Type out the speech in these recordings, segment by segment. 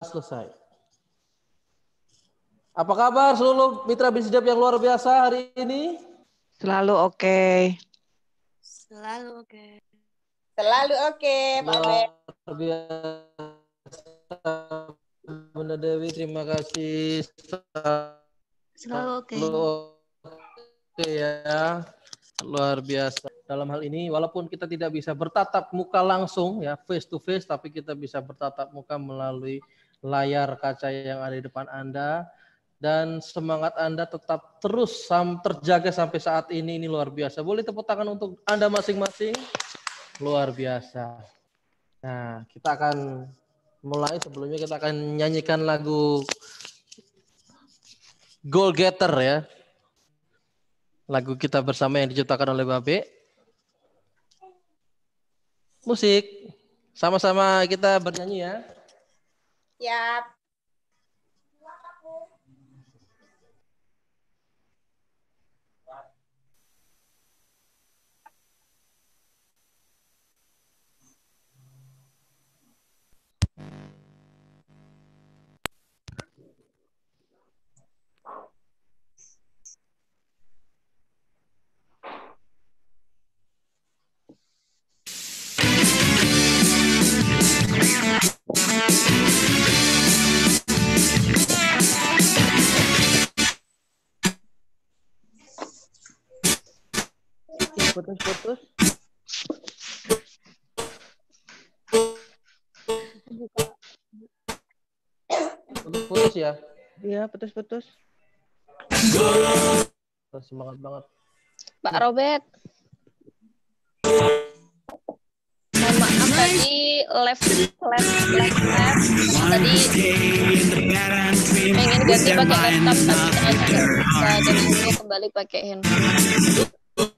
selesai. Apa kabar seluruh mitra Bisdep yang luar biasa hari ini? Selalu oke. Selalu oke. Selalu oke, Pak Ben. Luar biasa. Bunda Dewi, terima kasih. Selalu oke. Oke ya. Luar biasa. Dalam hal ini walaupun kita tidak bisa bertatap muka langsung ya face to face, tapi kita bisa bertatap muka melalui layar kaca yang ada di depan Anda, dan semangat Anda tetap terus terjaga sampai saat ini luar biasa. Boleh tepuk tangan untuk Anda masing-masing. Luar biasa. Nah, kita akan mulai. Sebelumnya kita akan nyanyikan lagu Goal Getter ya. Lagu kita bersama yang diciptakan oleh Babe. Musik. Sama-sama kita bernyanyi ya. Siap. Putus-putus. Putus-putus ya. Iya, putus-putus. Semangat banget. Pak Robert. Mohon maaf tadi left. Tadi pengen ganti pakai laptop tapi ternyata nggak bisa, jadi saya kembali pakai handphone.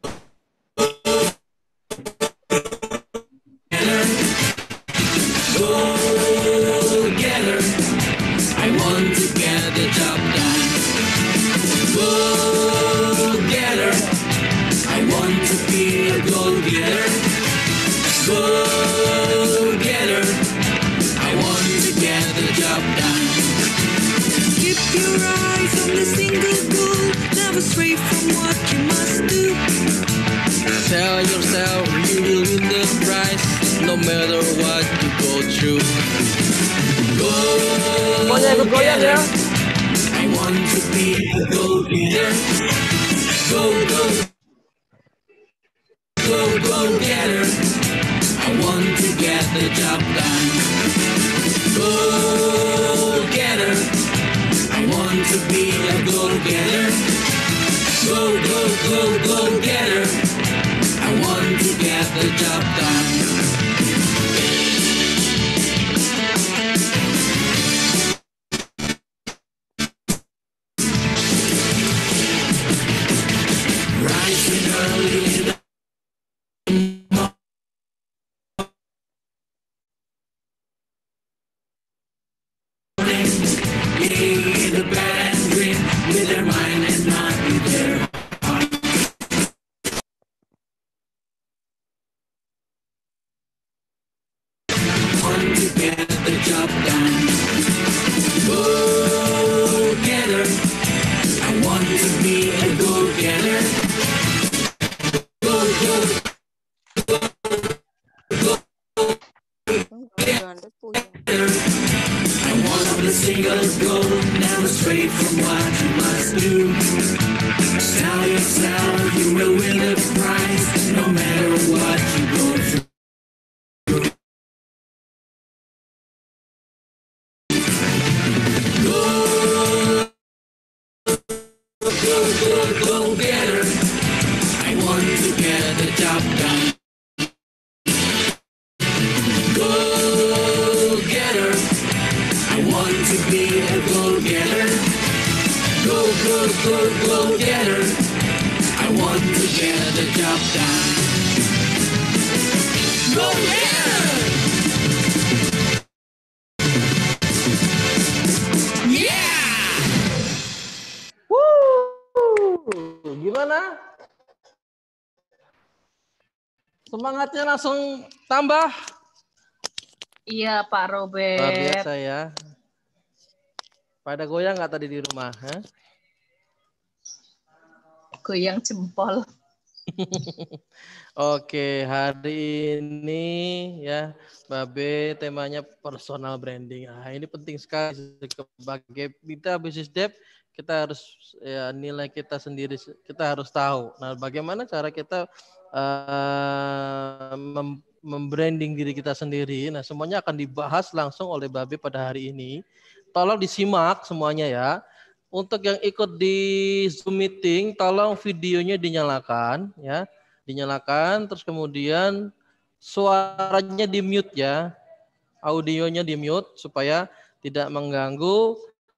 Tell yourself you will win the prize no matter what you go through. Semuanya ikut goyang ya. I want to be a go-getter. Go-getter. I want to get the job done. Go-getter. I want to be a go-getter. Go-getter. I want to get the job done. Rising early in the morning, laying in the bed and dream with their mind and not with their heart. Want to get the job done. Go-getter. I want to be a go-getter. I want the singles go, never straight from what you must do. Tell yourself you will win the prize, no matter what you go through. Go-getter. I want to get the job done. Go-getter. I want to be a go-getter. Go-getter. I want to get the job done. Go-getter. Yeah! Gimana? Semangatnya langsung tambah. Iya Pak Robert. Luar biasa ya. Pada goyang nggak tadi di rumah? Hah? Goyang jempol. Oke, hari ini ya, Babe temanya personal branding. Nah, ini penting sekali sebagai kita bisnis dev, kita harus ya nilai kita sendiri, kita harus tahu. Nah, bagaimana cara kita membranding diri kita sendiri. Nah, semuanya akan dibahas langsung oleh Babe pada hari ini. Tolong disimak semuanya ya. Untuk yang ikut di Zoom meeting, tolong videonya dinyalakan ya. Dinyalakan, terus kemudian suaranya di mute ya, audionya di mute supaya tidak mengganggu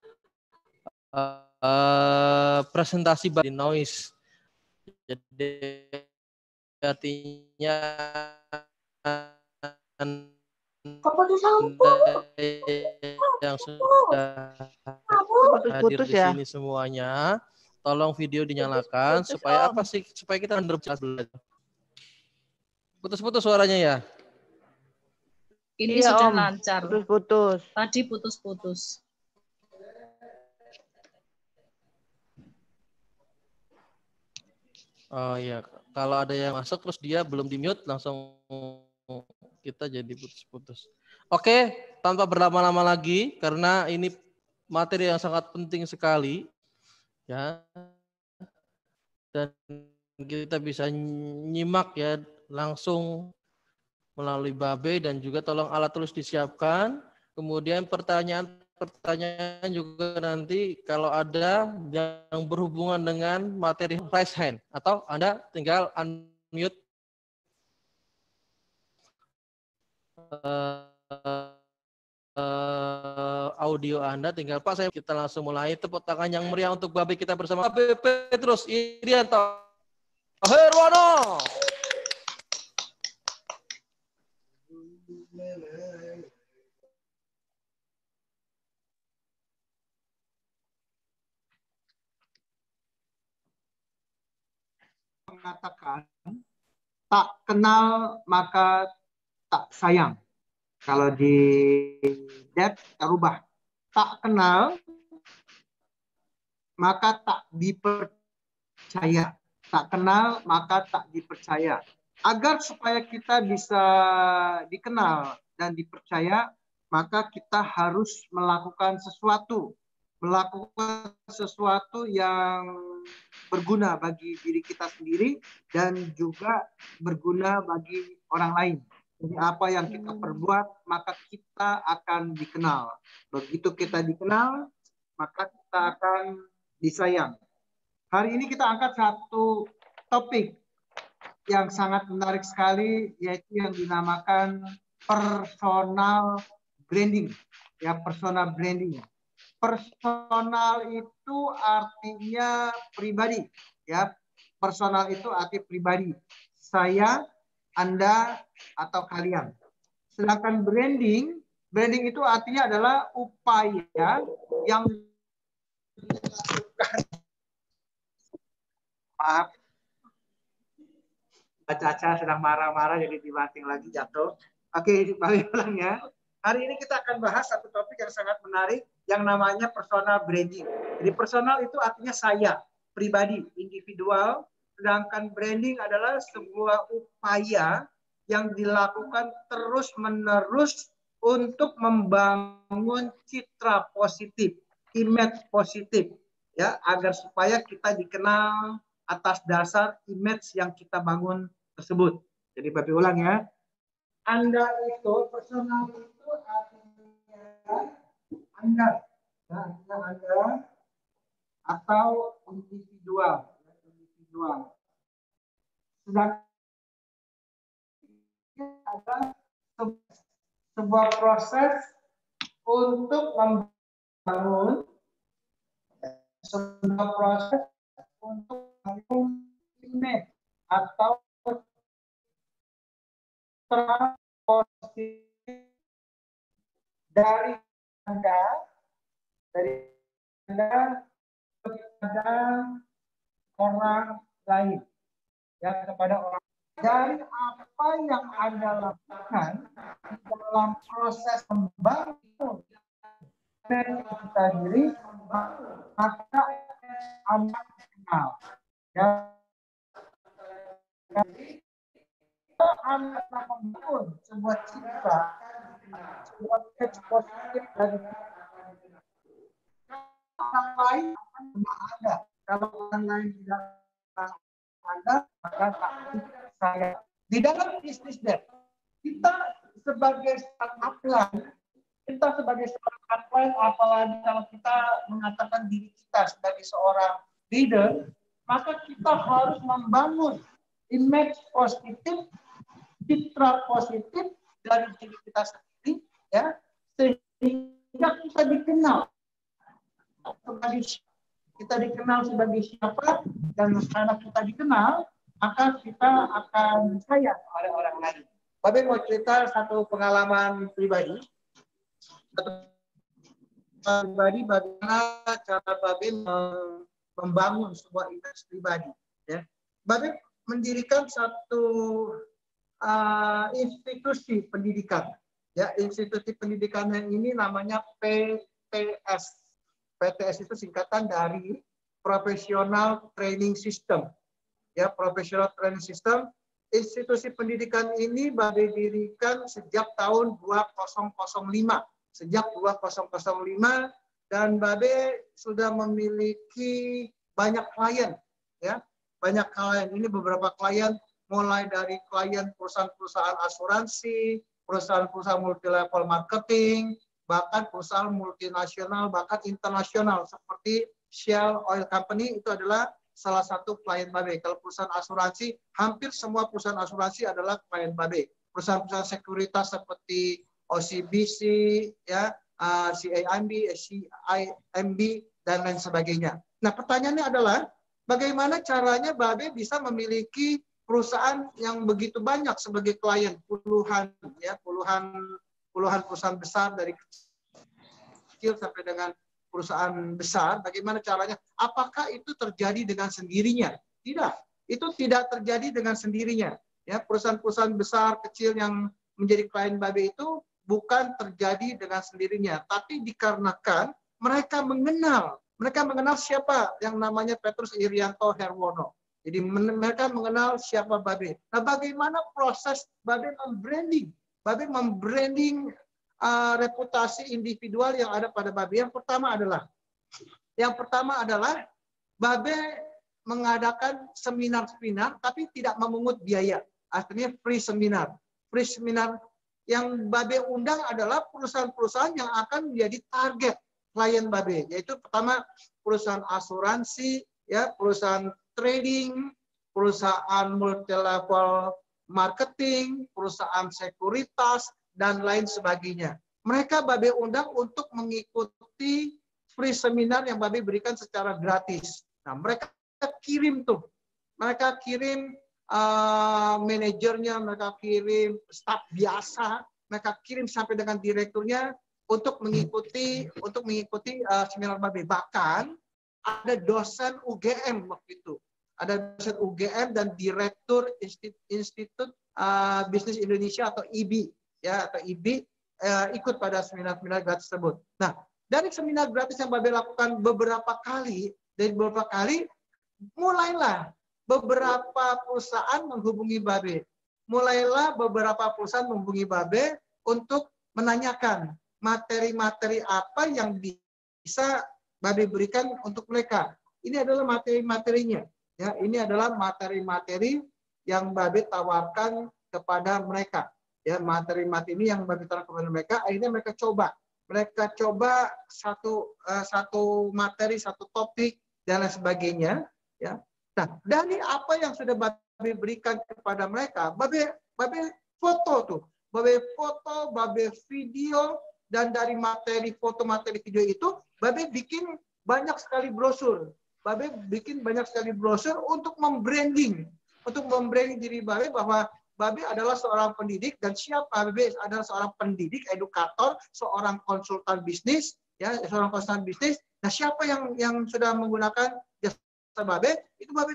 presentasi di noise. Jadi artinya yang sudah hadir Putus-putus di ya. sini semuanya, tolong video dinyalakan supaya apa sih? Supaya kita benar-benar belajar. Putus-putus suaranya ya. Ini Iya, sudah Om. lancar. Putus-putus. Tadi putus-putus. Oh iya, kalau ada yang masuk terus dia belum di mute langsung kita jadi putus-putus. Oke, tanpa berlama-lama lagi karena ini materi yang sangat penting sekali ya. Dan kita bisa nyimak ya langsung melalui Babe dan juga tolong alat tulis disiapkan. Kemudian pertanyaan juga nanti kalau ada yang berhubungan dengan materi raise hand atau Anda tinggal unmute audio Anda, tinggal Pak saya kita langsung mulai. Tepuk tangan yang meriah untuk Babe kita bersama Babe Petrus Irianto Herwono. Mengatakan tak kenal maka tak sayang. Kalau di Dev kita rubah tak kenal maka tak dipercaya. Tak kenal maka tak dipercaya. Agar supaya kita bisa dikenal dan dipercaya, maka kita harus melakukan sesuatu. Melakukan sesuatu yang berguna bagi diri kita sendiri dan juga berguna bagi orang lain. Jadi apa yang kita perbuat, maka kita akan dikenal. Begitu kita dikenal, maka kita akan disayang. Hari ini kita angkat satu topik yang sangat menarik sekali, yaitu yang dinamakan personal branding. Ya, personal branding. Personal itu artinya pribadi. Ya, personal itu arti pribadi. Saya, Anda, atau kalian. Sedangkan branding itu artinya adalah upaya yang dilakukan. Maaf, Mbak Caca sedang marah-marah jadi dibanting lagi jatuh. Oke, balik ulang ya. Hari ini kita akan bahas satu topik yang sangat menarik yang namanya personal branding. Jadi personal itu artinya saya, pribadi, individual. Sedangkan branding adalah sebuah upaya yang dilakukan terus-menerus untuk membangun citra positif, image positif, ya, agar supaya kita dikenal atas dasar image yang kita bangun tersebut. Jadi Bapak ulang ya. Anda itu personal itu artinya Anda, ya, Anda atau individual. Sedangkan ada sebuah proses untuk membangun image atau positif dari Anda kepada orang lain, ya, kepada orang. Dan apa yang Anda lakukan dalam proses membangun kita diri maka anak kenal. Ya. Kalau anak membangun sebuah citra, sebuah teks positif dan orang lain akan ada. Kalau orang lain tidak ada, maka tak saya. Di dalam bisnis kita sebagai startup line, apalagi kalau kita mengatakan diri kita sebagai seorang leader, maka kita harus membangun image positif, citra positif dari diri kita sendiri, ya, sehingga kita dikenal sebagai siapa, dan karena kita dikenal, maka kita akan sayang oleh orang lain. Babe mau cerita satu pengalaman pribadi. Bagaimana cara Babe membangun sebuah image pribadi. Ya. Babe mendirikan satu institusi pendidikan. Ya, institusi pendidikan yang ini namanya PTS. PTS itu singkatan dari Professional Training System. Ya, Professional Training System. Institusi pendidikan ini Babe dirikan sejak tahun 2005. Sejak 2005 dan Babe sudah memiliki banyak klien, ya. Banyak klien. Ini beberapa klien, mulai dari klien perusahaan-perusahaan asuransi, perusahaan-perusahaan multi-level marketing, bahkan perusahaan multinasional, bahkan internasional seperti Shell Oil Company itu adalah salah satu klien Babe. Kalau perusahaan asuransi, hampir semua perusahaan asuransi adalah klien Babe. Perusahaan-perusahaan sekuritas seperti OCBC, ya, CIMB, CIMB, dan lain sebagainya. Nah, pertanyaannya adalah bagaimana caranya Babe bisa memiliki perusahaan yang begitu banyak sebagai klien, puluhan perusahaan besar dari kecil sampai dengan perusahaan besar. Bagaimana caranya? Apakah itu terjadi dengan sendirinya? Tidak, itu tidak terjadi dengan sendirinya. Ya, perusahaan-perusahaan besar kecil yang menjadi klien Babe itu bukan terjadi dengan sendirinya, tapi dikarenakan mereka mengenal siapa yang namanya Petrus Irianto Herwono. Jadi mereka mengenal siapa Babe. Nah, bagaimana proses Babe membranding? Babe membranding reputasi individual yang ada pada Babe. Yang pertama adalah Babe mengadakan seminar-seminar, tapi tidak memungut biaya. Artinya free seminar. Free seminar yang Babe undang adalah perusahaan-perusahaan yang akan menjadi target klien Babe, yaitu pertama perusahaan asuransi, ya, perusahaan trading, perusahaan multi-level marketing, perusahaan sekuritas, dan lain sebagainya. Mereka Babe undang untuk mengikuti free seminar yang Babe berikan secara gratis. Nah, mereka kirim manajernya, mereka kirim staf biasa, mereka kirim sampai dengan direkturnya untuk mengikuti seminar Babe. Bahkan ada dosen UGM waktu itu, ada dosen UGM dan direktur Institut Bisnis Indonesia atau IBI, ya, atau IBI ikut pada seminar-seminar gratis tersebut. Nah, dari seminar gratis yang Babe lakukan beberapa kali, mulailah beberapa perusahaan menghubungi Babe. Untuk menanyakan materi-materi apa yang bisa Babe berikan untuk mereka. Ini adalah materi-materinya. Ya, ini adalah materi-materi yang Babe tawarkan kepada mereka. Ya, materi-materi ini yang Babe tawarkan kepada mereka. Akhirnya mereka coba. Satu materi, satu topik, dan lain sebagainya. Ya. Nah, dari apa yang sudah Babe berikan kepada mereka, Babe foto, Babe video, dan dari materi foto, materi video itu, Babe bikin banyak sekali brosur. Untuk membranding diri Babe bahwa Babe adalah seorang pendidik, dan Babe adalah seorang pendidik, edukator, seorang konsultan bisnis, ya, seorang konsultan bisnis. Nah, siapa yang sudah menggunakan Babe, itu Babe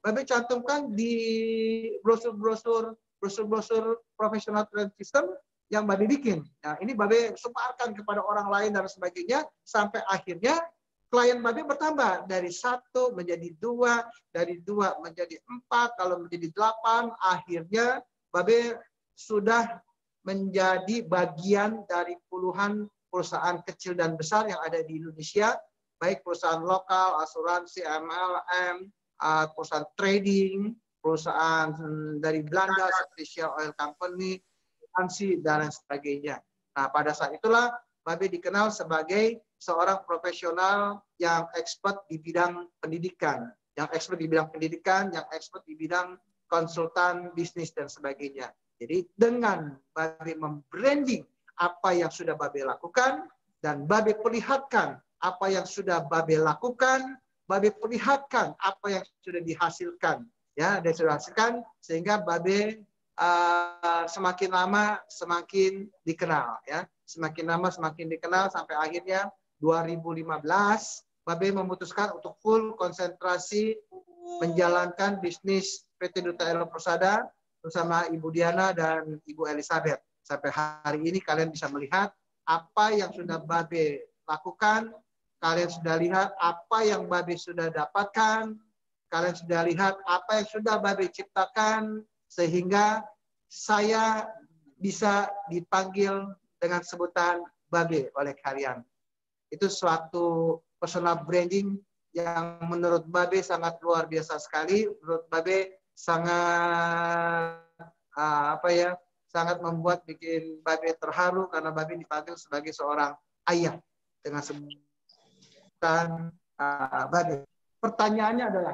cantumkan di brosur Professional Training System, yang Babe bikin. Nah, ini Babe sebarkan kepada orang lain dan sebagainya, sampai akhirnya klien Babe bertambah dari 1 menjadi 2, dari 2 menjadi 4, kalau menjadi 8, akhirnya Babe sudah menjadi bagian dari puluhan perusahaan kecil dan besar yang ada di Indonesia, baik perusahaan lokal, asuransi, MLM, perusahaan trading, perusahaan dari Belanda seperti Shell Oil Company, asuransi, dan lain sebagainya. Nah, pada saat itulah Babe dikenal sebagai seorang profesional yang expert di bidang pendidikan, yang expert di bidang pendidikan, yang expert di bidang konsultan bisnis dan sebagainya. Jadi dengan Babe membranding apa yang sudah Babe lakukan dan Babe perlihatkan apa yang sudah Babe lakukan, Babe perlihatkan apa yang sudah dihasilkan, ya, dan sudah dihasilkan sehingga Babe semakin lama semakin dikenal, ya, semakin lama semakin dikenal sampai akhirnya 2015 Babe memutuskan untuk full konsentrasi menjalankan bisnis PT Duta Elo Persada bersama Ibu Diana dan Ibu Elizabeth. Sampai hari ini kalian bisa melihat apa yang sudah Babe lakukan, kalian sudah lihat apa yang Babe sudah dapatkan, kalian sudah lihat apa yang sudah Babe ciptakan, sehingga saya bisa dipanggil dengan sebutan Babe oleh kalian. Itu suatu personal branding yang menurut Babe sangat luar biasa sekali. Menurut Babe sangat sangat membuat bikin Babe terharu karena Babe dipanggil sebagai seorang ayah dengan sebutan Babe. Pertanyaannya adalah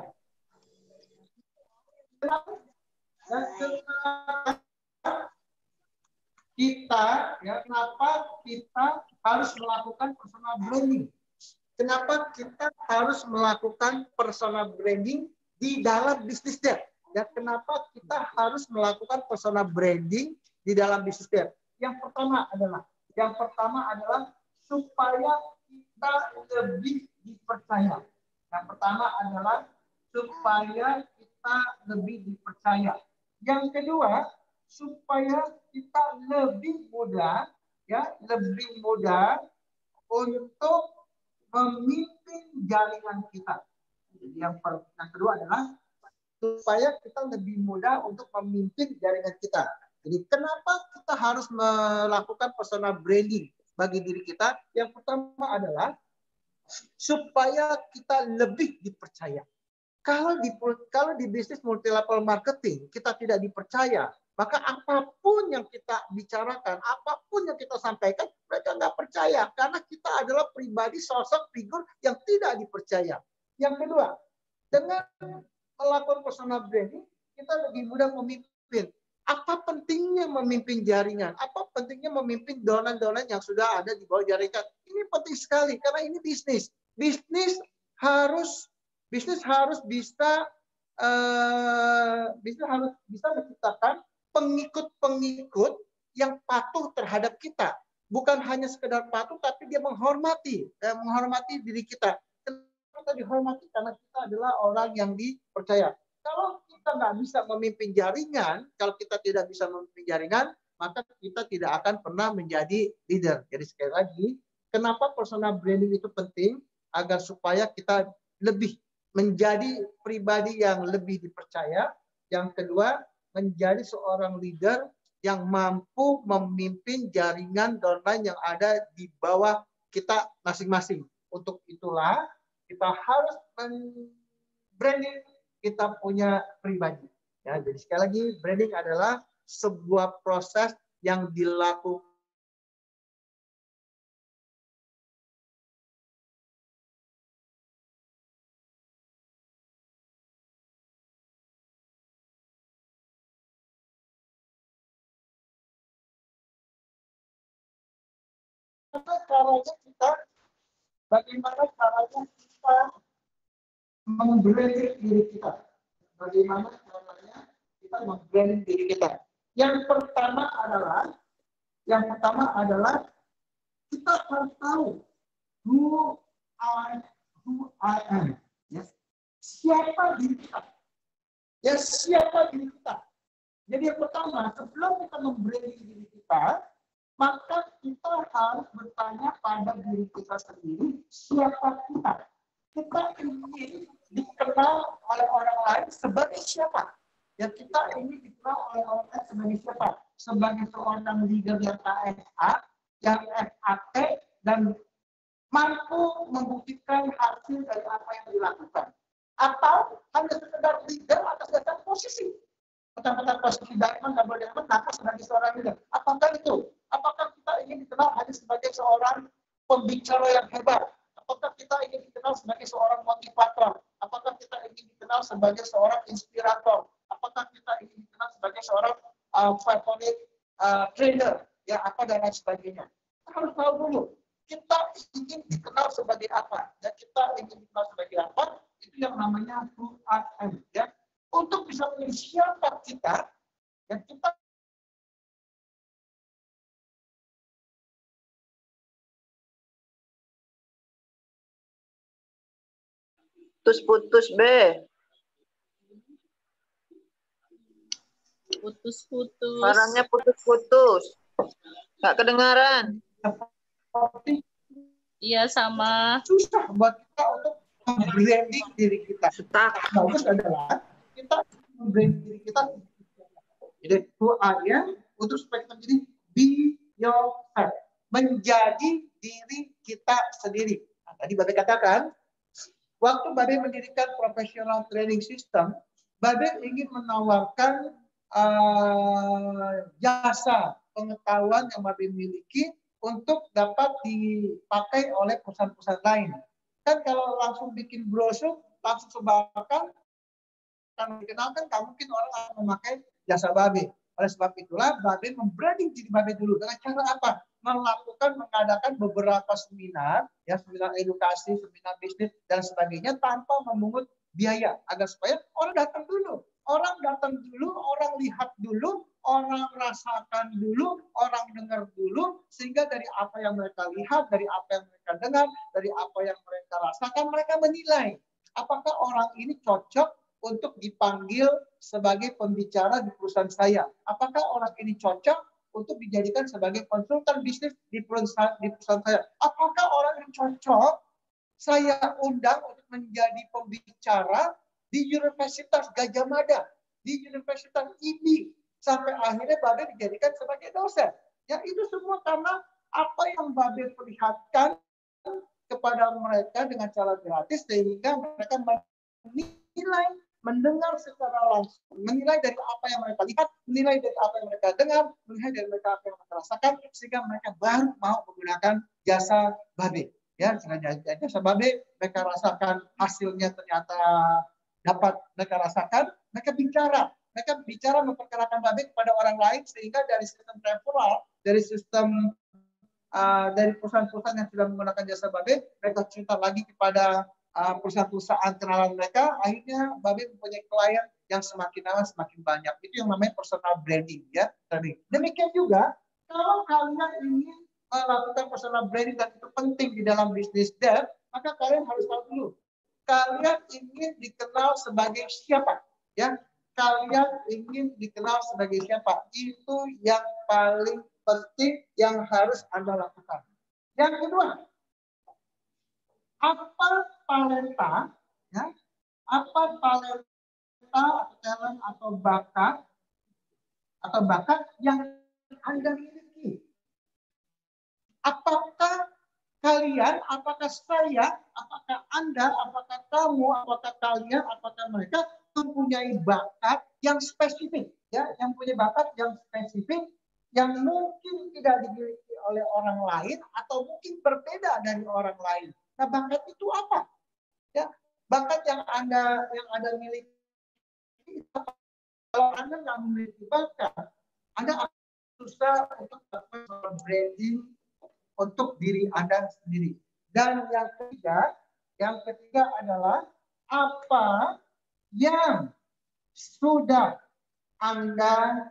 kenapa kita harus melakukan personal branding? Kenapa kita harus melakukan personal branding di dalam bisnis debt? Dan kenapa kita harus melakukan personal branding di dalam bisnis debt? Yang pertama adalah supaya kita lebih dipercaya. Yang pertama adalah supaya kita lebih dipercaya. Yang kedua, supaya kita lebih mudah, ya, lebih mudah untuk memimpin jaringan kita. Jadi yang kedua adalah supaya kita lebih mudah untuk memimpin jaringan kita. Jadi kenapa kita harus melakukan personal branding bagi diri kita? Yang pertama adalah supaya kita lebih dipercaya. Kalau di bisnis multi level marketing kita tidak dipercaya, maka apapun yang kita bicarakan, apapun yang kita sampaikan, mereka nggak percaya karena kita adalah pribadi, sosok, figur yang tidak dipercaya. Yang kedua, dengan melakukan personal branding, kita lebih mudah memimpin. Apa pentingnya memimpin jaringan? Apa pentingnya memimpin downline-downline yang sudah ada di bawah jaringan? Ini penting sekali karena ini bisnis. Bisnis harus bisa menciptakan pengikut-pengikut yang patuh terhadap kita. Bukan hanya sekedar patuh, tapi dia menghormati diri kita. Kenapa kita dihormati? Karena kita adalah orang yang dipercaya. Kalau kita nggak bisa memimpin jaringan, kalau kita tidak bisa memimpin jaringan, maka kita tidak akan pernah menjadi leader. Jadi sekali lagi, kenapa personal branding itu penting? Agar supaya kita lebih menjadi pribadi yang lebih dipercaya. Yang kedua, menjadi seorang leader yang mampu memimpin jaringan downline yang ada di bawah kita masing-masing. Untuk itulah kita harus branding kita punya pribadi. Ya, jadi sekali lagi, branding adalah sebuah proses yang dilakukan bagaimana caranya kita membranding diri kita. Bagaimana caranya kita membranding diri kita. Yang pertama adalah kita harus tahu who I am. Yes. Siapa diri kita? Ya, siapa diri kita? Jadi yang pertama, sebelum kita membranding diri kita, maka kita harus bertanya pada diri kita sendiri, siapa kita? Kita ingin dikenal oleh orang lain sebagai siapa? Ya, kita ingin dikenal oleh orang lain sebagai siapa? Sebagai seorang leader yang ASA, yang FAT, dan mampu membuktikan hasil dari apa yang dilakukan. Atau hanya sekedar leader atas dasar posisi. Tentang posisi diamond, double diamond, maka sebagai seorang leader. Apakah itu? Apakah kita ingin dikenal hanya sebagai seorang pembicara yang hebat? Apakah kita ingin dikenal sebagai seorang motivator? Apakah kita ingin dikenal sebagai seorang inspirator? Apakah kita ingin dikenal sebagai seorang favorite trainer? Ya, apa dan lain sebagainya. Kita harus tahu dulu. Kita ingin dikenal sebagai apa? Dan kita ingin dikenal sebagai apa? Itu yang namanya who I am. Ya. Untuk bisa menjadi siapa kita, dan kita Putus-putus, B. Putus-putus. Suaranya putus-putus. Nggak kedengaran. seperti Iya, sama. susah buat kita untuk branding diri kita. Stuck. Bagus adalah kita branding diri kita. Jadi who I am, untuk supaya kita menjadi be yourself, menjadi diri kita sendiri. Nah, tadi Babe katakan, waktu Babe mendirikan professional training system, Babe ingin menawarkan jasa pengetahuan yang Babe miliki untuk dapat dipakai oleh perusahaan-perusahaan lain. Kan kalau langsung bikin brosur, langsung sebarkan, kalau dikenalkan, nggak mungkin orang akan memakai jasa Babe. Oleh sebab itulah, Babe membranding diri Babe dulu. Dengan cara apa? Mengadakan beberapa seminar, ya seminar edukasi, seminar bisnis, dan sebagainya, tanpa memungut biaya. Agar supaya orang datang dulu. Orang datang dulu, orang lihat dulu, orang rasakan dulu, orang dengar dulu, sehingga dari apa yang mereka lihat, dari apa yang mereka dengar, dari apa yang mereka rasakan, mereka menilai apakah orang ini cocok untuk dipanggil sebagai pembicara di perusahaan saya. Apakah orang ini cocok untuk dijadikan sebagai konsultan bisnis di perusahaan saya. Apakah orang ini cocok saya undang untuk menjadi pembicara di Universitas Gajah Mada, di Universitas IB, sampai akhirnya Babe dijadikan sebagai dosen. Ya, itu semua karena apa yang Babe perlihatkan kepada mereka dengan cara gratis, sehingga mereka menilai, mendengar secara langsung, menilai dari apa yang mereka lihat, menilai dari apa yang mereka dengar, menilai dari mereka apa yang mereka rasakan, sehingga mereka baru mau menggunakan jasa Babe. Ya, jasa Babe, mereka rasakan hasilnya ternyata dapat mereka rasakan, mereka bicara memperkenalkan Babe kepada orang lain, sehingga dari sistem referral, dari sistem dari perusahaan-perusahaan yang sudah menggunakan jasa Babe, mereka cerita lagi kepada perusahaan-perusahaan kenalan mereka, akhirnya Babe mempunyai klien yang semakin lama semakin banyak. Itu yang namanya personal branding, ya. Demikian juga kalau kalian ingin melakukan personal branding dan itu penting di dalam bisnis dev, maka kalian harus tahu dulu, kalian ingin dikenal sebagai siapa, ya? Kalian ingin dikenal sebagai siapa? Itu yang paling penting yang harus Anda lakukan. Yang kedua, apa talenta, ya? Apa talenta atau talent atau bakat yang Anda miliki? Apakah kalian, apakah saya, apakah Anda, apakah kamu, apakah kalian, apakah mereka mempunyai bakat yang spesifik, ya, yang punya bakat yang spesifik, yang mungkin tidak dimiliki oleh orang lain atau mungkin berbeda dari orang lain. Nah, bakat itu apa? Ya, bakat yang Anda miliki. Kalau Anda nggak memiliki bakat, Anda akan susah untuk melakukan branding untuk diri Anda sendiri. Dan yang ketiga adalah apa yang sudah Anda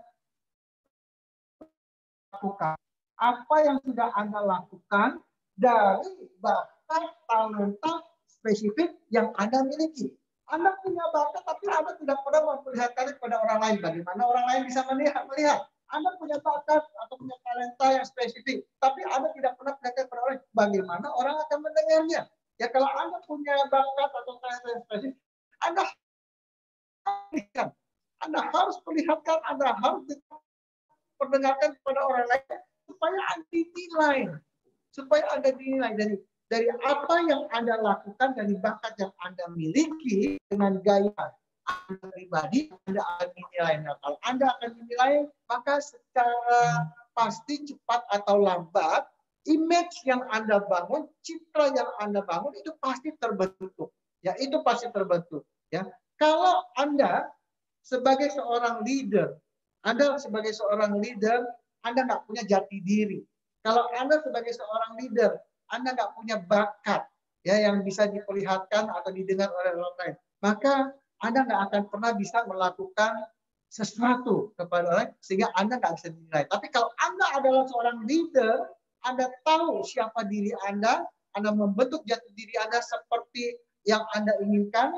lakukan. Apa yang sudah Anda lakukan dari bakat talenta spesifik yang Anda miliki. Anda punya bakat, tapi Anda tidak pernah memperlihatkannya kepada orang lain. Bagaimana orang lain bisa melihat? Anda punya bakat atau punya talenta yang spesifik, tapi Anda tidak pernah belajar kepada orang, bagaimana orang akan mendengarnya? Ya kalau Anda punya bakat atau talenta yang spesifik, Anda harus perlihatkan, Anda harus perdengarkan kepada orang lain supaya Anda dinilai, dari apa yang Anda lakukan, dari bakat yang Anda miliki dengan gaya Anda pribadi, Anda akan dinilai. Nah, kalau Anda akan dinilai, maka secara pasti cepat atau lambat, image yang Anda bangun, citra yang Anda bangun itu pasti terbentuk. Ya, itu pasti terbentuk. Ya, kalau Anda sebagai seorang leader, Anda nggak punya jati diri. Kalau Anda sebagai seorang leader, Anda nggak punya bakat ya yang bisa diperlihatkan atau didengar oleh orang lain, maka Anda nggak akan pernah bisa melakukan sesuatu kepada orang sehingga Anda nggak bisa dinilai. Tapi kalau Anda adalah seorang leader, Anda tahu siapa diri Anda membentuk jati diri Anda seperti yang Anda inginkan,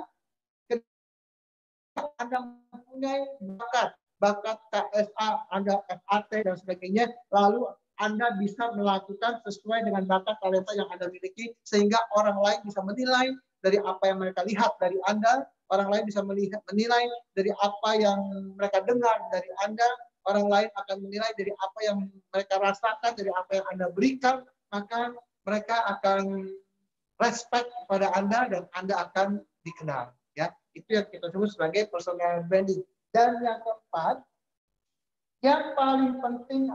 Anda mempunyai bakat KSA, Anda FAT dan sebagainya, lalu Anda bisa melakukan sesuai dengan bakat talenta yang Anda miliki sehingga orang lain bisa menilai dari apa yang mereka lihat dari Anda, orang lain bisa menilai dari apa yang mereka dengar dari Anda, orang lain akan menilai dari apa yang mereka rasakan, dari apa yang Anda berikan, maka mereka akan respect kepada Anda dan Anda akan dikenal. Ya, itu yang kita sebut sebagai personal branding. Dan yang keempat, yang paling penting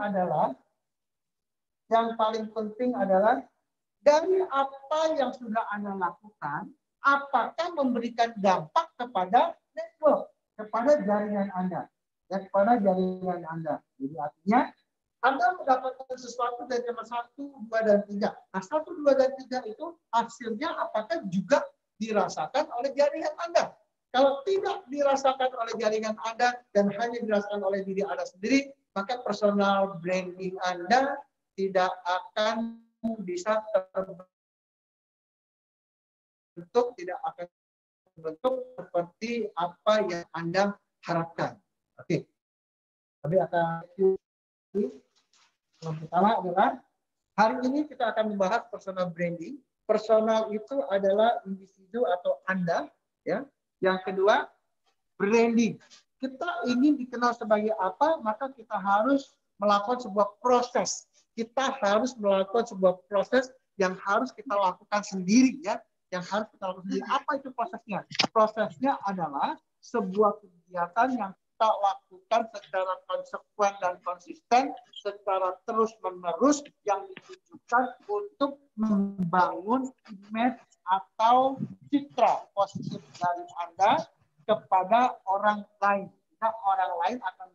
adalah dari apa yang sudah Anda lakukan, apakah memberikan dampak kepada network, kepada jaringan Anda, ya, kepada jaringan Anda. Jadi artinya Anda mendapatkan sesuatu dari nomor 1, 2, dan 3. Nah, 1, 2, dan 3 itu hasilnya apakah juga dirasakan oleh jaringan Anda? Kalau tidak dirasakan oleh jaringan Anda dan hanya dirasakan oleh diri Anda sendiri, maka personal branding Anda tidak akan bisa terbentuk, tidak akan terbentuk seperti apa yang Anda harapkan. Oke. Tapi akan yang pertama adalah hari ini kita akan membahas personal branding. Personal itu adalah individu atau Anda, ya. Yang kedua, branding. Kita ingin dikenal sebagai apa, maka kita harus melakukan sebuah proses. Kita harus melakukan sebuah proses yang harus kita lakukan sendiri, ya. Yang harus kita lakukan sendiri. Apa itu prosesnya? Prosesnya adalah sebuah kegiatan yang kita lakukan secara konsekuen dan konsisten, secara terus-menerus, yang ditujukan untuk membangun image atau citra positif dari Anda kepada orang lain. Nah, orang lain akan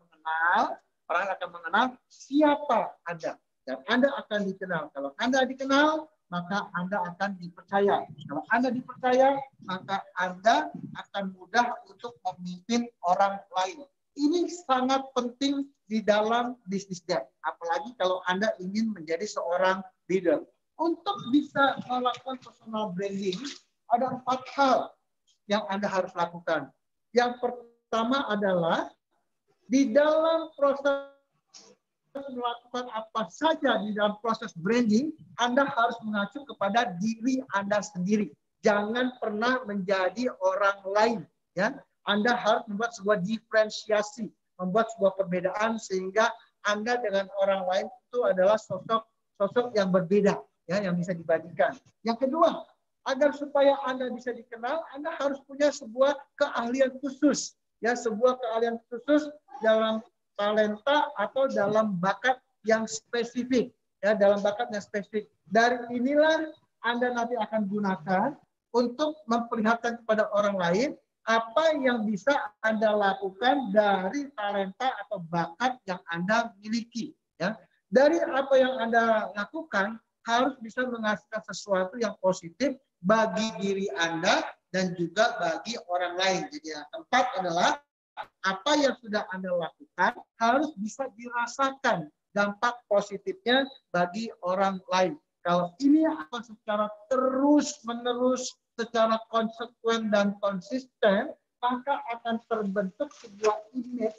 mengenal siapa Anda. Dan Anda akan dikenal. Kalau Anda dikenal, maka Anda akan dipercaya. Kalau Anda dipercaya, maka Anda akan mudah untuk memimpin orang lain. Ini sangat penting di dalam bisnis dev. Apalagi kalau Anda ingin menjadi seorang leader. Untuk bisa melakukan personal branding, ada 4 hal yang Anda harus lakukan. Yang pertama adalah di dalam proses melakukan apa saja di dalam proses branding, Anda harus mengacu kepada diri Anda sendiri. Jangan pernah menjadi orang lain. Ya, Anda harus membuat sebuah diferensiasi, membuat sebuah perbedaan sehingga Anda dengan orang lain itu adalah sosok yang berbeda, ya, yang bisa dibandingkan. Yang kedua, agar supaya Anda bisa dikenal, Anda harus punya sebuah keahlian khusus, ya, sebuah keahlian khusus dalam talenta atau dalam bakat yang spesifik, ya, dalam bakat yang spesifik. Dari inilah Anda nanti akan gunakan untuk memperlihatkan kepada orang lain apa yang bisa Anda lakukan dari talenta atau bakat yang Anda miliki, ya. Dari apa yang Anda lakukan harus bisa menghasilkan sesuatu yang positif bagi diri Anda dan juga bagi orang lain. Jadi yang keempat adalah apa yang sudah Anda lakukan harus bisa dirasakan dampak positifnya bagi orang lain. Kalau ini akan secara terus-menerus, secara konsekuen dan konsisten, maka akan terbentuk sebuah image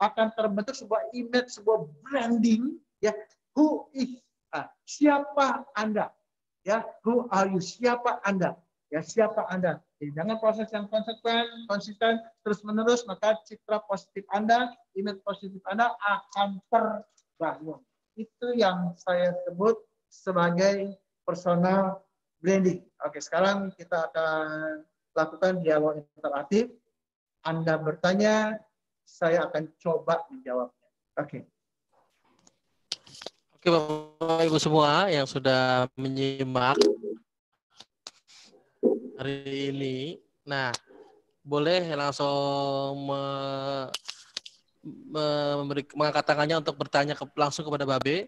akan terbentuk sebuah image, sebuah branding, ya. Who is, siapa Anda? Ya, who are you? Siapa Anda? Ya, siapa Anda? Jadi, dengan proses yang konsekuen, konsisten, terus-menerus, maka citra positif Anda, image positif Anda akan terbangun. Itu yang saya sebut sebagai personal branding. Oke, sekarang kita akan lakukan dialog interaktif. Anda bertanya, saya akan coba menjawabnya. Oke. Oke, Bapak Ibu semua yang sudah menyimak hari ini. Nah, boleh langsung mengangkat tangannya untuk bertanya langsung kepada Babe.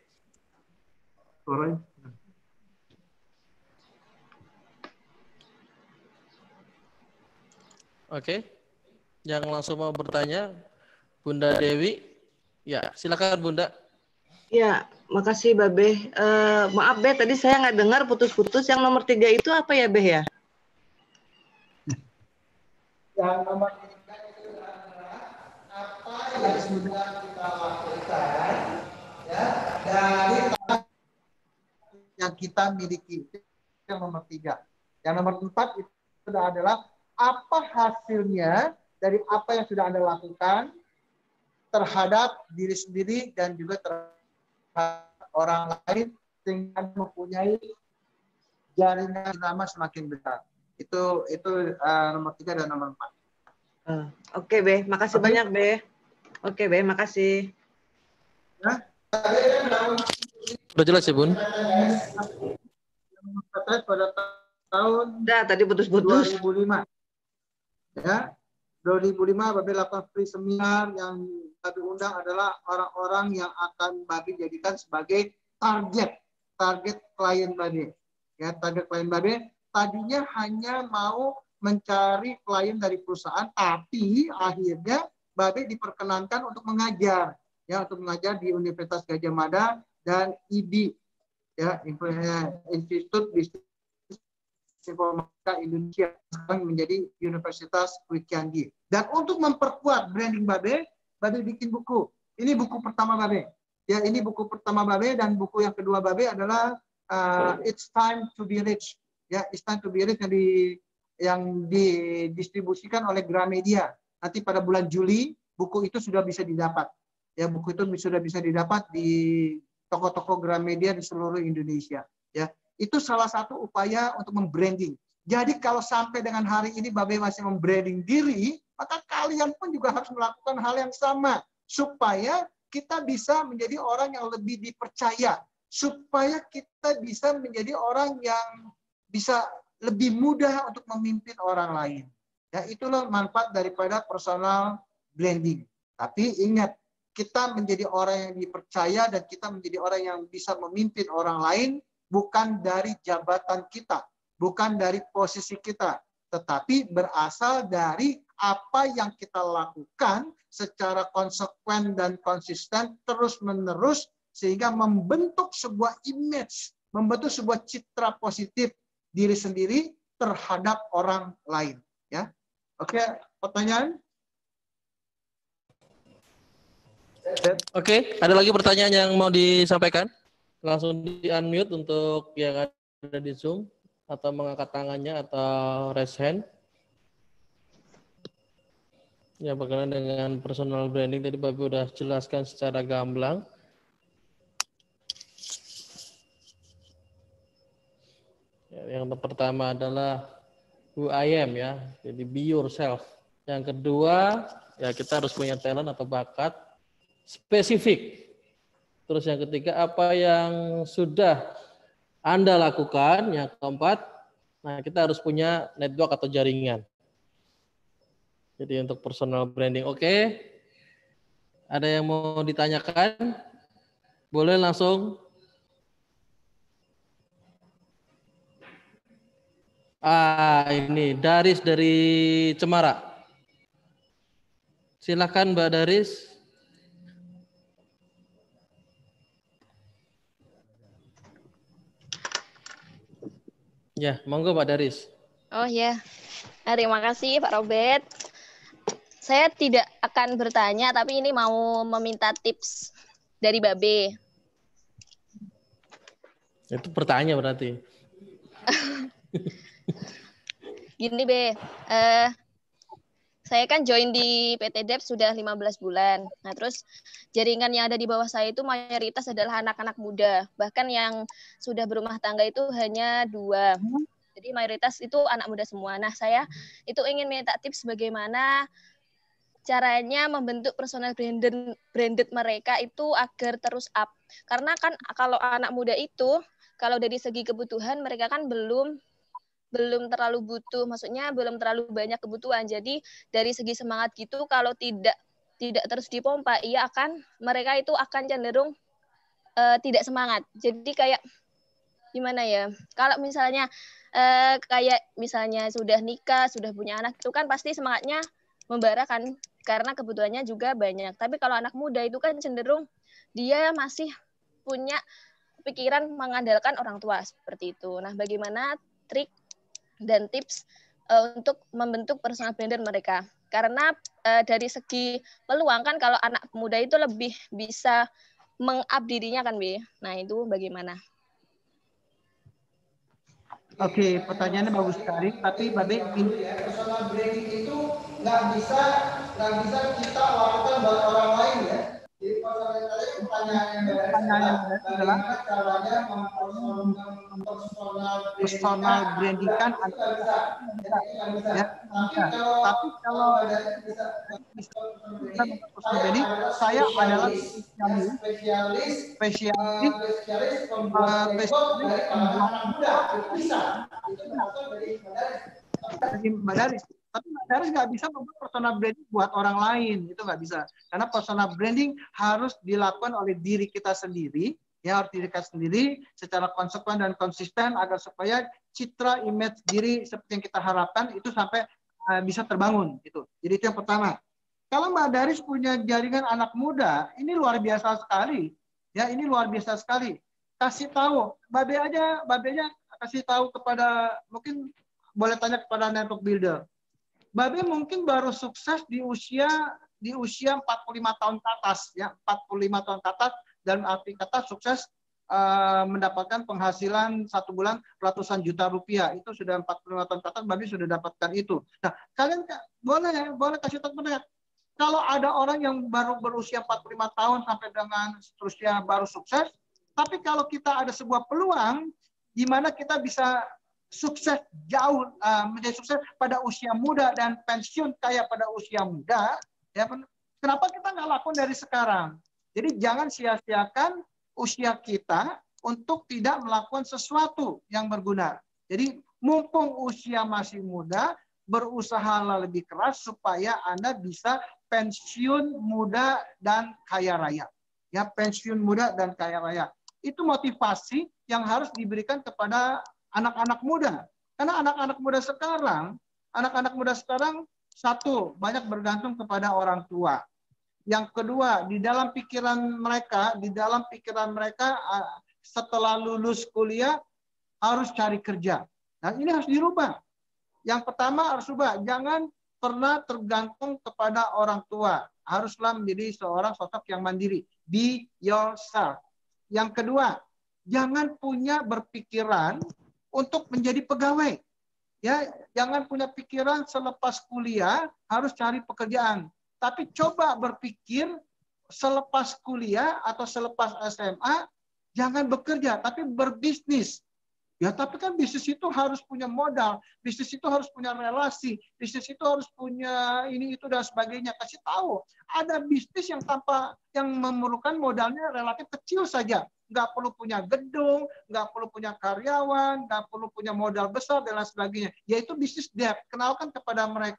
Oke. Yang langsung mau bertanya, Bunda Dewi. Ya, silakan Bunda. Ya, makasih Babe. Maaf Be, tadi saya nggak dengar putus-putus. Yang nomor 3 itu apa ya Be ya? Yang nomor 3 itu adalah apa yang sudah kita lakukan, ya, dari yang kita miliki. Itu yang nomor 3. Yang nomor 4 itu sudah adalah apa hasilnya dari apa yang sudah Anda lakukan terhadap diri sendiri dan juga terhadap orang lain sehingga mempunyai jaringan nama semakin besar. Itu nomor 3 dan nomor 4. Oke Be, makasih banyak Be. Oke Be, makasih. Nah, udah jelas ya Bun? Pada tahun tadi putus-putus. 2005. Ya, 2005 Babe lakukan free seminar yang Babe undang adalah orang-orang yang akan Babe jadikan sebagai target klien Babe. Ya, target klien Babe tadinya hanya mau mencari klien dari perusahaan, tapi akhirnya Babe diperkenankan untuk mengajar, ya, untuk mengajar di Universitas Gadjah Mada dan IBI, ya, Institut Bisnis Informatika Indonesia, sekarang menjadi Universitas Wikiandi. Dan untuk memperkuat branding Babe bikin buku. Ini buku pertama Babe. Ya, ini buku pertama Babe, dan buku yang kedua Babe adalah It's Time to Be Rich. Ya, It's Time to Be Rich yang didistribusikan oleh Gramedia. Nanti pada bulan Juli buku itu sudah bisa didapat. Ya, buku itu sudah bisa didapat di toko-toko Gramedia di seluruh Indonesia. Ya, itu salah satu upaya untuk membranding. Jadi kalau sampai dengan hari ini Babe masih membranding diri, maka kalian pun juga harus melakukan hal yang sama supaya kita bisa menjadi orang yang lebih dipercaya, supaya kita bisa menjadi orang yang bisa lebih mudah untuk memimpin orang lain. Ya, itulah manfaat daripada personal branding. Tapi ingat, kita menjadi orang yang dipercaya dan kita menjadi orang yang bisa memimpin orang lain bukan dari jabatan kita, bukan dari posisi kita, tetapi berasal dari apa yang kita lakukan secara konsekuen dan konsisten terus-menerus sehingga membentuk sebuah image, membentuk sebuah citra positif diri sendiri terhadap orang lain. Ya, oke, pertanyaan? Oke, ada lagi pertanyaan yang mau disampaikan? Langsung di-unmute untuk yang ada di Zoom atau mengangkat tangannya atau raise hand. Ya, berkenaan dengan personal branding tadi Bapak sudah jelaskan secara gamblang. Ya, yang pertama adalah who I am, ya. Jadi be yourself. Yang kedua, ya kita harus punya talent atau bakat spesifik. Terus yang ketiga, apa yang sudah Anda lakukan. Yang keempat, nah kita harus punya network atau jaringan. Jadi untuk personal branding, oke. Ada yang mau ditanyakan? Boleh langsung. Ini Daris dari Cemara. Silakan Mbak Daris. Ya, monggo Pak Daris. Oh ya, terima kasih Pak Robert. Saya tidak akan bertanya, tapi ini mau meminta tips dari Babe. Itu pertanyaan berarti. Gini, Be. Saya kan join di PT DEP sudah 15 bulan. Nah, terus jaringan yang ada di bawah saya itu mayoritas adalah anak-anak muda. Bahkan yang sudah berumah tangga itu hanya 2. Jadi mayoritas itu anak muda semua. Nah, saya itu ingin minta tips bagaimana caranya membentuk personal branded mereka itu agar terus up. Karena kan kalau anak muda itu, kalau dari segi kebutuhan mereka kan belum terlalu butuh, maksudnya belum terlalu banyak kebutuhan. Jadi dari segi semangat gitu, kalau tidak terus dipompa, mereka itu akan cenderung tidak semangat. Jadi kayak gimana ya? Kalau misalnya kayak misalnya sudah nikah, sudah punya anak, itu kan pasti semangatnya membara kan, karena kebutuhannya juga banyak. Tapi kalau anak muda itu kan cenderung dia masih punya pikiran mengandalkan orang tua seperti itu. Nah, bagaimana trik dan tips untuk membentuk personal brand mereka? Karena dari segi peluang kan kalau anak muda itu lebih bisa meng-up dirinya kan, Bi. Nah, itu bagaimana? Oke, pertanyaannya bagus sekali. Tapi Babe, personal branding itu nggak bisa kita lakukan buat orang lain ya. Jadi pertanyaan yang adalah caranya personal branding kan ya. Tapi kalau personal branding, saya adalah spesialis Mbak Daris. Tapi Mbak Daris nggak bisa membuat personal branding buat orang lain, itu nggak bisa. Karena personal branding harus dilakukan oleh diri kita sendiri, ya harus diri kita sendiri secara konsekuen dan konsisten agar supaya citra image diri seperti yang kita harapkan itu sampai bisa terbangun. Gitu. Jadi itu yang pertama. Kalau Mbak Daris punya jaringan anak muda, ini luar biasa sekali. Ya, ini luar biasa sekali. Kasih tahu, Babe aja kasih tahu kepada, mungkin boleh tanya kepada network builder. Babe mungkin baru sukses di usia 45 tahun ke atas, ya 45 tahun ke atas, dan arti kata sukses mendapatkan penghasilan 1 bulan ratusan juta rupiah. Itu sudah 45 tahun ke atas, Babe sudah dapatkan itu. Nah, kalian boleh kasih tahu pendengar. Kalau ada orang yang baru berusia 45 tahun sampai dengan seterusnya baru sukses, tapi kalau kita ada sebuah peluang di mana kita bisa sukses jauh, menjadi sukses pada usia muda dan pensiun kaya pada usia muda, ya, kenapa kita nggak lakukan dari sekarang? Jadi jangan sia-siakan usia kita untuk tidak melakukan sesuatu yang berguna. Jadi mumpung usia masih muda, berusahalah lebih keras supaya Anda bisa pensiun muda dan kaya raya. Ya, pensiun muda dan kaya raya. Itu motivasi yang harus diberikan kepada anak-anak muda. Karena anak-anak muda sekarang satu, banyak bergantung kepada orang tua. Yang kedua, di dalam pikiran mereka setelah lulus kuliah harus cari kerja. Nah, ini harus dirubah. Yang pertama harus ubah, jangan pernah tergantung kepada orang tua. Haruslah menjadi seorang sosok yang mandiri. Be yourself. Yang kedua, jangan punya berpikiran untuk menjadi pegawai. Ya, jangan punya pikiran selepas kuliah harus cari pekerjaan. Tapi coba berpikir selepas kuliah atau selepas SMA jangan bekerja, tapi berbisnis. Ya, tapi kan bisnis itu harus punya modal, bisnis itu harus punya relasi, bisnis itu harus punya ini, itu, dan sebagainya. Kasih tahu, ada bisnis yang memerlukan modalnya relatif kecil saja. Nggak perlu punya gedung, nggak perlu punya karyawan, nggak perlu punya modal besar, dan lain sebagainya. Yaitu bisnis debt. Kenalkan kepada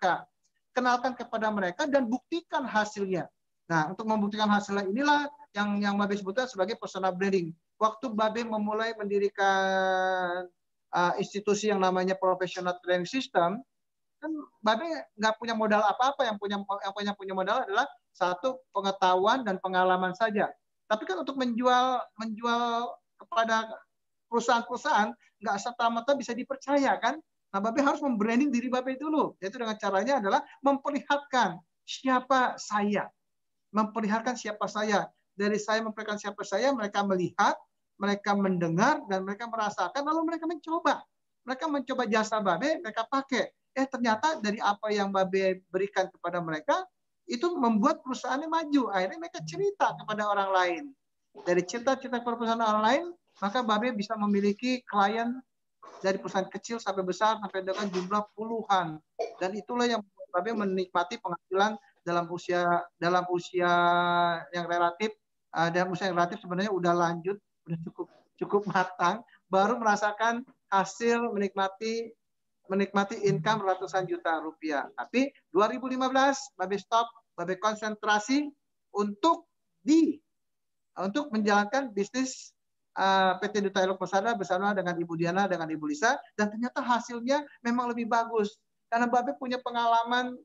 mereka dan buktikan hasilnya. Nah, untuk membuktikan hasilnya inilah yang Babe sebutkan sebagai personal branding. Waktu Babe memulai mendirikan institusi yang namanya Professional Training System, kan Babe nggak punya modal apa-apa, yang punya modal adalah satu, pengetahuan dan pengalaman saja. Tapi kan untuk menjual kepada perusahaan-perusahaan nggak serta-merta bisa dipercaya kan. Nah, Babe harus membranding diri Babe dulu, yaitu dengan caranya adalah memperlihatkan siapa saya, memperlihatkan siapa saya. Dari saya memperlihatkan siapa saya, mereka melihat, mereka mendengar, dan mereka merasakan, lalu mereka mencoba. Mereka mencoba jasa Babe, mereka pakai. Ternyata dari apa yang Babe berikan kepada mereka, itu membuat perusahaannya maju. Akhirnya mereka cerita kepada orang lain. Dari cerita-cerita perusahaan orang lain, maka Babe bisa memiliki klien dari perusahaan kecil sampai besar, sampai dengan jumlah puluhan. Dan itulah yang membuat Babe menikmati penghasilan dalam usia yang relatif, dalam usia yang relatif sebenarnya udah lanjut, udah cukup matang, baru merasakan hasil menikmati income ratusan juta rupiah. Tapi 2015 Babe stop, Babe konsentrasi untuk menjalankan bisnis PT Duta Elok Persada bersama dengan Ibu Diana, dengan Ibu Lisa, dan ternyata hasilnya memang lebih bagus. Karena Babe punya pengalaman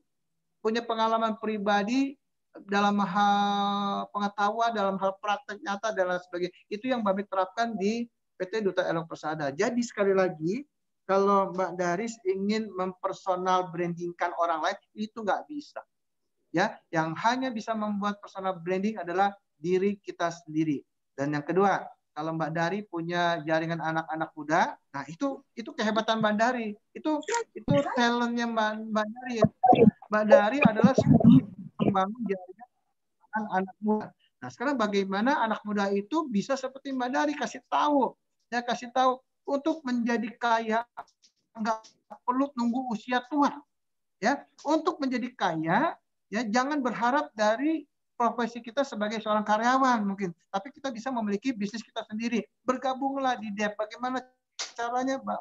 pribadi dalam hal pengetahuan, dalam hal praktek nyata dan lain sebagainya. Itu yang Babe terapkan di PT Duta Elok Persada. Jadi sekali lagi, kalau Mbak Daris ingin mempersonal brandingkan orang lain, itu nggak bisa. Ya, yang hanya bisa membuat personal branding adalah diri kita sendiri. Dan yang kedua, kalau Mbak Dari punya jaringan anak-anak muda, nah itu kehebatan Mbak Dari. Itu talentnya Mbak Dari. Mbak Dari adalah membangun jaringan anak muda. Nah, sekarang bagaimana anak muda itu bisa seperti Mbak Dari, kasih tahu untuk menjadi kaya nggak perlu nunggu usia tua. Ya, untuk menjadi kaya, ya jangan berharap dari profesi kita sebagai seorang karyawan mungkin, tapi kita bisa memiliki bisnis kita sendiri. Bergabunglah di DEP. Bagaimana caranya, Mbak?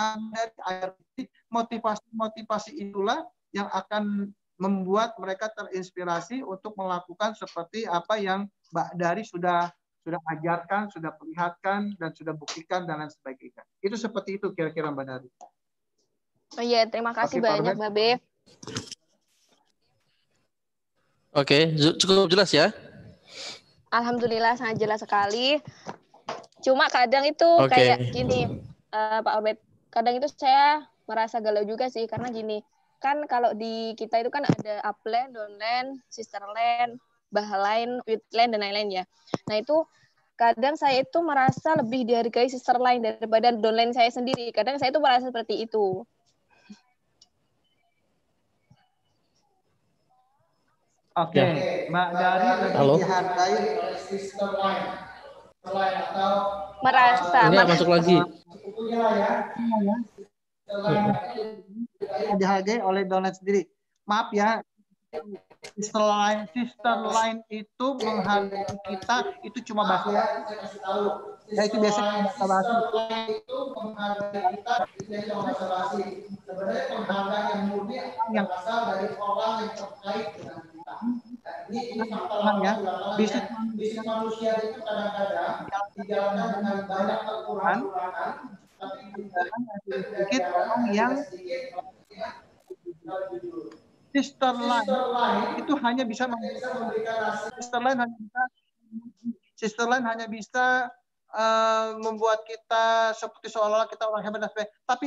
Dari motivasi itulah yang akan membuat mereka terinspirasi untuk melakukan seperti apa yang Mbak Dari sudah ajarkan, sudah perlihatkan, dan sudah buktikan dan lain sebagainya. Itu seperti itu kira-kira Mbak Dari. Oh iya, terima kasih banyak Babe. Oke, cukup jelas ya? Alhamdulillah sangat jelas sekali. Cuma kadang itu kayak gini, Pak Obed. Kadang itu saya merasa galau juga sih, karena gini, kan kalau di kita itu kan ada upline, downline, sisterline, bahline, widline, dan lain-lain ya. Nah itu kadang saya itu merasa lebih dihargai sisterline daripada downline saya sendiri. Kadang saya itu merasa seperti itu. Oke, Mbak Dari lebih dihargai oleh sister line atau merasa masuk lagi. Dihargai oleh downline sendiri. Maaf ya, sister line itu menghargai kita itu cuma bahasa ya. Ya itu biasanya bahasa basi. Itu menghargai kita itu cuma bahasa basi. Sebenarnya penghargaan yang murni yang berasal dari orang yang terkait dengan kita. Ini faktor ya. Bisnis manusia itu kadang-kadang dijalankan dengan banyak kekurangan, tapi sedikit orang yang sister line itu hanya bisa memberikan sister line hanya bisa membuat kita seperti seolah-olah kita orang hebat dan sebagainya. Tapi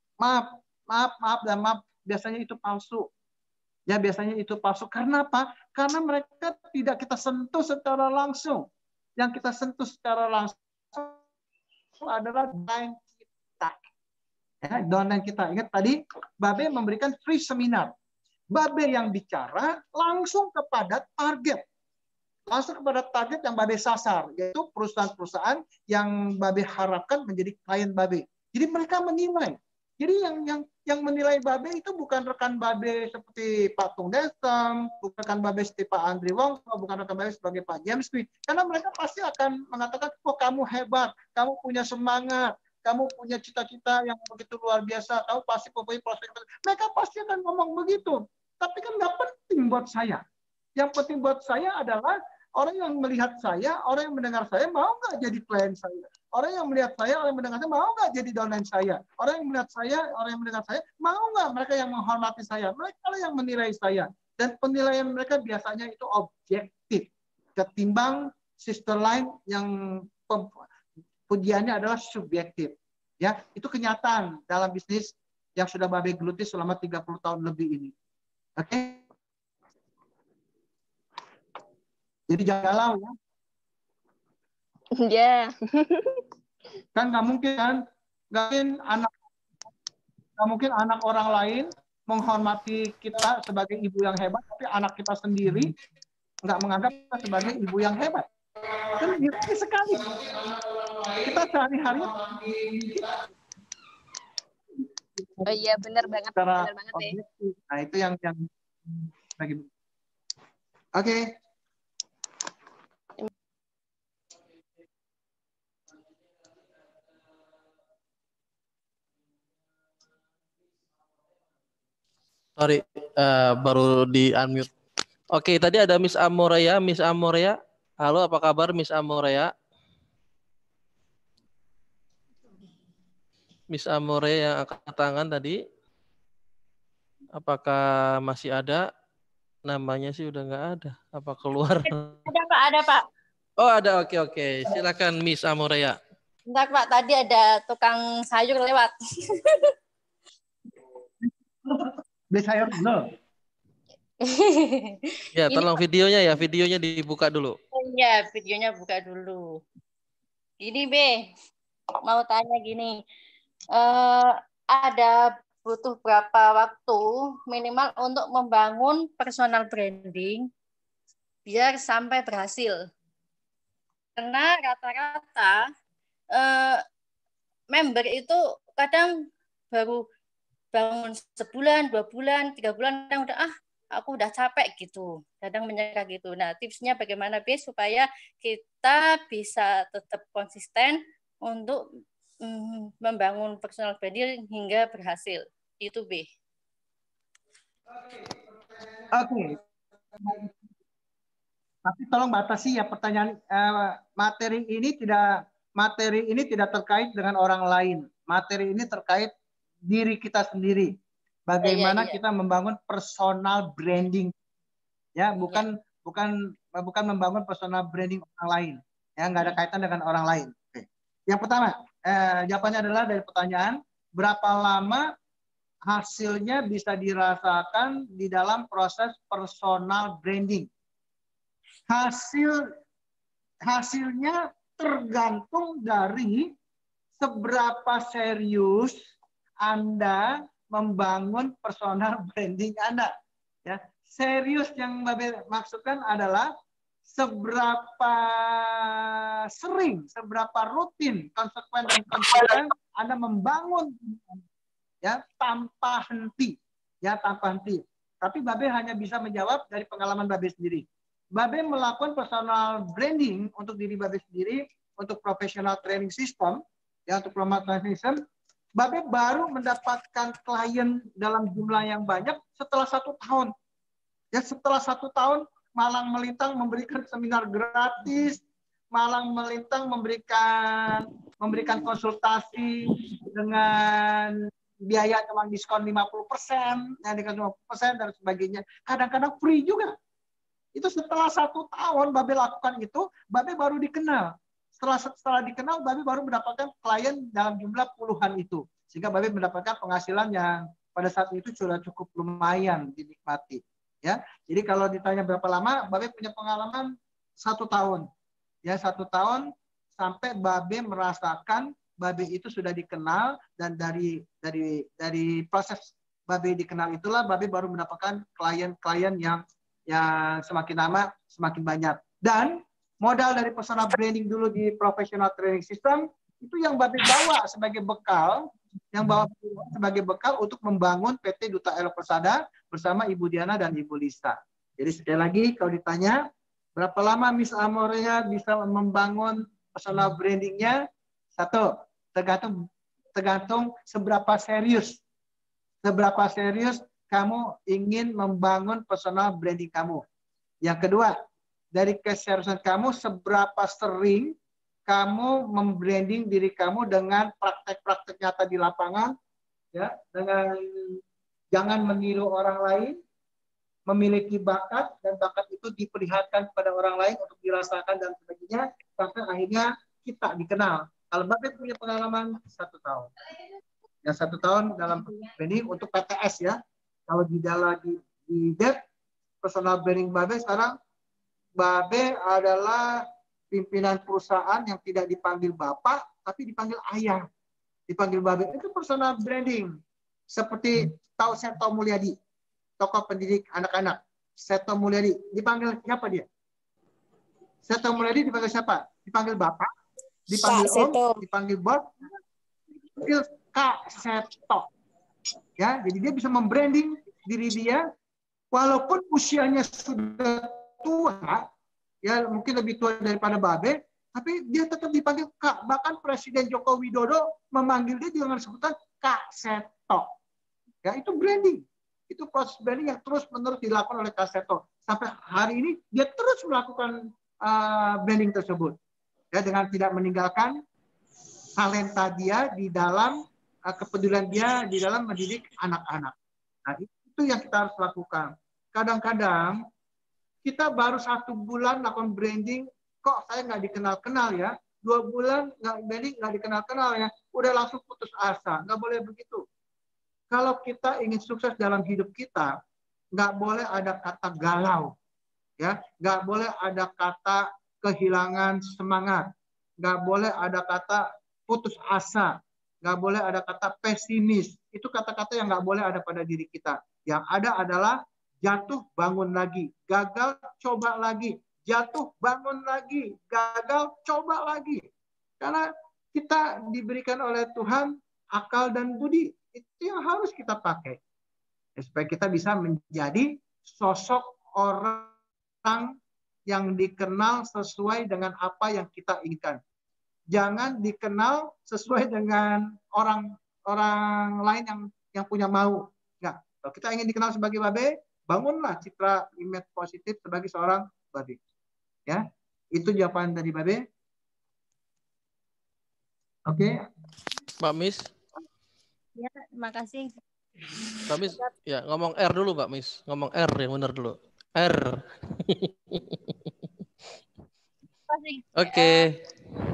maaf, biasanya itu palsu. Ya biasanya itu palsu. Karena apa? Karena mereka tidak kita sentuh secara langsung. Yang kita sentuh secara langsung adalah downline kita. Ya, downline kita. Ingat tadi Babe memberikan free seminar. Babe yang bicara langsung kepada target. Langsung kepada target yang Babe sasar, yaitu perusahaan-perusahaan yang Babe harapkan menjadi klien Babe. Jadi mereka menilai. Jadi yang menilai Babe itu bukan rekan Babe seperti Pak Tung Desem, bukan rekan Babe seperti Pak Andri Wongso, bukan rekan Babe sebagai Pak James Lee. Karena mereka pasti akan mengatakan, oh kamu hebat, kamu punya semangat, kamu punya cita-cita yang begitu luar biasa, kamu pasti mempunyai prospek. Mereka pasti akan ngomong begitu. Tapi kan nggak penting buat saya. Yang penting buat saya adalah orang yang melihat saya, orang yang mendengar saya, mau nggak jadi klien saya? Orang yang melihat saya, orang yang mendengar saya, mau nggak jadi downline saya? Orang yang melihat saya, orang yang mendengar saya, mau nggak mereka yang menghormati saya? Mereka yang menilai saya. Dan penilaian mereka biasanya itu objektif. Ketimbang sister line yang pujiannya adalah subjektif. Ya, itu kenyataan dalam bisnis yang sudah Babe geluti selama 30 tahun lebih ini. Oke? Jadi jangan galau ya. Ya. Kan nggak mungkin kan, nggak mungkin anak orang lain menghormati kita sebagai ibu yang hebat, tapi anak kita sendiri nggak menganggap kita sebagai ibu yang hebat. Kan gitu sekali. Kita sehari-hari. Oh iya, benar banget, Secara benar banget deh. objektif. Nah itu yang bagi. Oke. Sorry, baru di unmute. Oke, tadi ada Miss Amorea. Miss Amorea, halo, apa kabar Miss Amorea? Miss Amorea yang angkat tangan tadi, apakah masih ada? Namanya sih udah nggak ada. Apa keluar? Ada Pak, ada Pak. Oh ada, oke. Silakan Miss Amorea. Bentar Pak, tadi ada tukang sayur lewat. Beli sayur dulu. Ya, tolong videonya dibuka dulu. Iya, videonya buka dulu. Gini, Be. Mau tanya gini. Ada butuh berapa waktu minimal untuk membangun personal branding biar sampai berhasil? Karena rata-rata member itu kadang baru bangun sebulan, 2 bulan, 3 bulan, kadang udah aku udah capek gitu, kadang menyerah gitu. Nah, tipsnya bagaimana B supaya kita bisa tetap konsisten untuk membangun personal branding hingga berhasil. Itu B. Oke. Tapi tolong batasi ya pertanyaan, materi ini tidak terkait dengan orang lain. Materi ini terkait diri kita sendiri. Bagaimana kita membangun personal branding, ya bukan membangun personal branding orang lain, ya nggak ada kaitan dengan orang lain. Oke. Yang pertama, jawabannya adalah dari pertanyaan berapa lama hasilnya bisa dirasakan di dalam proses personal branding. Hasilnya tergantung dari seberapa serius Anda membangun personal branding Anda. Ya, serius yang Babe maksudkan adalah seberapa sering, seberapa rutin, konsekuen dan konsisten Anda membangun, ya, tanpa henti, ya tanpa henti. Tapi Babe hanya bisa menjawab dari pengalaman Babe sendiri. Babe melakukan personal branding untuk diri Babe sendiri, untuk professional training system, ya untuk professional training system. Babe baru mendapatkan klien dalam jumlah yang banyak setelah 1 tahun. Ya, setelah 1 tahun malang melintang memberikan seminar gratis, malang melintang memberikan konsultasi dengan biaya cuma diskon 50%, ya diskon 50% dan sebagainya. Kadang-kadang free juga. Itu setelah 1 tahun Babe lakukan itu, Babe baru dikenal. Setelah dikenal, Babe baru mendapatkan klien dalam jumlah puluhan itu. Sehingga Babe mendapatkan penghasilan yang pada saat itu sudah cukup lumayan dinikmati. Ya, jadi kalau ditanya berapa lama, Babe punya pengalaman 1 tahun. Ya, 1 tahun sampai Babe merasakan Babe itu sudah dikenal, dan dari proses Babe dikenal itulah Babe baru mendapatkan klien-klien yang semakin lama semakin banyak. Dan modal dari personal branding dulu di professional training system itu yang Babe bawa sebagai bekal, untuk membangun PT Duta Elo Persada bersama Ibu Diana dan Ibu Lisa. Jadi sekali lagi kalau ditanya berapa lama Miss Amorea bisa membangun personal brandingnya, 1, tergantung seberapa serius kamu ingin membangun personal branding kamu. Yang kedua, dari keseriusan kamu, seberapa sering kamu membranding diri kamu dengan praktek-praktek nyata di lapangan, ya, dengan jangan meniru orang lain, memiliki bakat, dan bakat itu diperlihatkan kepada orang lain untuk dirasakan dan sebagainya, sampai akhirnya kita dikenal. Kalau Babe punya pengalaman 1 tahun. Ya, 1 tahun dalam branding untuk PTS, ya. Kalau di DEP, personal branding Babe sekarang Babe adalah pimpinan perusahaan yang tidak dipanggil bapak, tapi dipanggil ayah. Dipanggil Babe. Itu personal branding. Seperti Seto Mulyadi, tokoh pendidik anak-anak. Seto Mulyadi. Dipanggil siapa dia? Seto Mulyadi dipanggil siapa? Dipanggil bapak, dipanggil om, dipanggil bos, dipanggil Kak Seto. Ya, jadi dia bisa membranding diri dia walaupun usianya sudah tua, ya mungkin lebih tua daripada Babe, tapi dia tetap dipanggil Kak. Bahkan Presiden Joko Widodo memanggil dia dengan sebutan Kak Seto. Ya, itu branding. Itu proses branding yang terus-menerus dilakukan oleh Kak Seto. Sampai hari ini dia terus melakukan branding tersebut. Ya, dengan tidak meninggalkan talenta dia di dalam kepedulian dia di dalam mendidik anak-anak. Nah, itu yang kita harus lakukan. Kadang-kadang kita baru 1 bulan lakukan branding, kok saya nggak dikenal-kenal ya. 2 bulan nggak branding, nggak dikenal-kenal ya. Udah langsung putus asa. Nggak boleh begitu. Kalau kita ingin sukses dalam hidup kita, nggak boleh ada kata galau. Ya, nggak boleh ada kata kehilangan semangat. Nggak boleh ada kata putus asa. Nggak boleh ada kata pesimis. Itu kata-kata yang nggak boleh ada pada diri kita. Yang ada adalah jatuh bangun lagi, gagal coba lagi, jatuh bangun lagi, gagal coba lagi. Karena kita diberikan oleh Tuhan akal dan budi. Itu yang harus kita pakai. Supaya kita bisa menjadi sosok orang yang dikenal sesuai dengan apa yang kita inginkan. Jangan dikenal sesuai dengan orang lain yang punya mau. Enggak. Kalau kita ingin dikenal sebagai Babe, bangunlah citra image positif sebagai seorang Babe. Ya, itu jawaban dari Babe. Oke. Mbak Miss. Ya, terima kasih. Mbak Miss, ya ngomong R dulu Mbak Miss. Ngomong R yang benar dulu. R. Oke.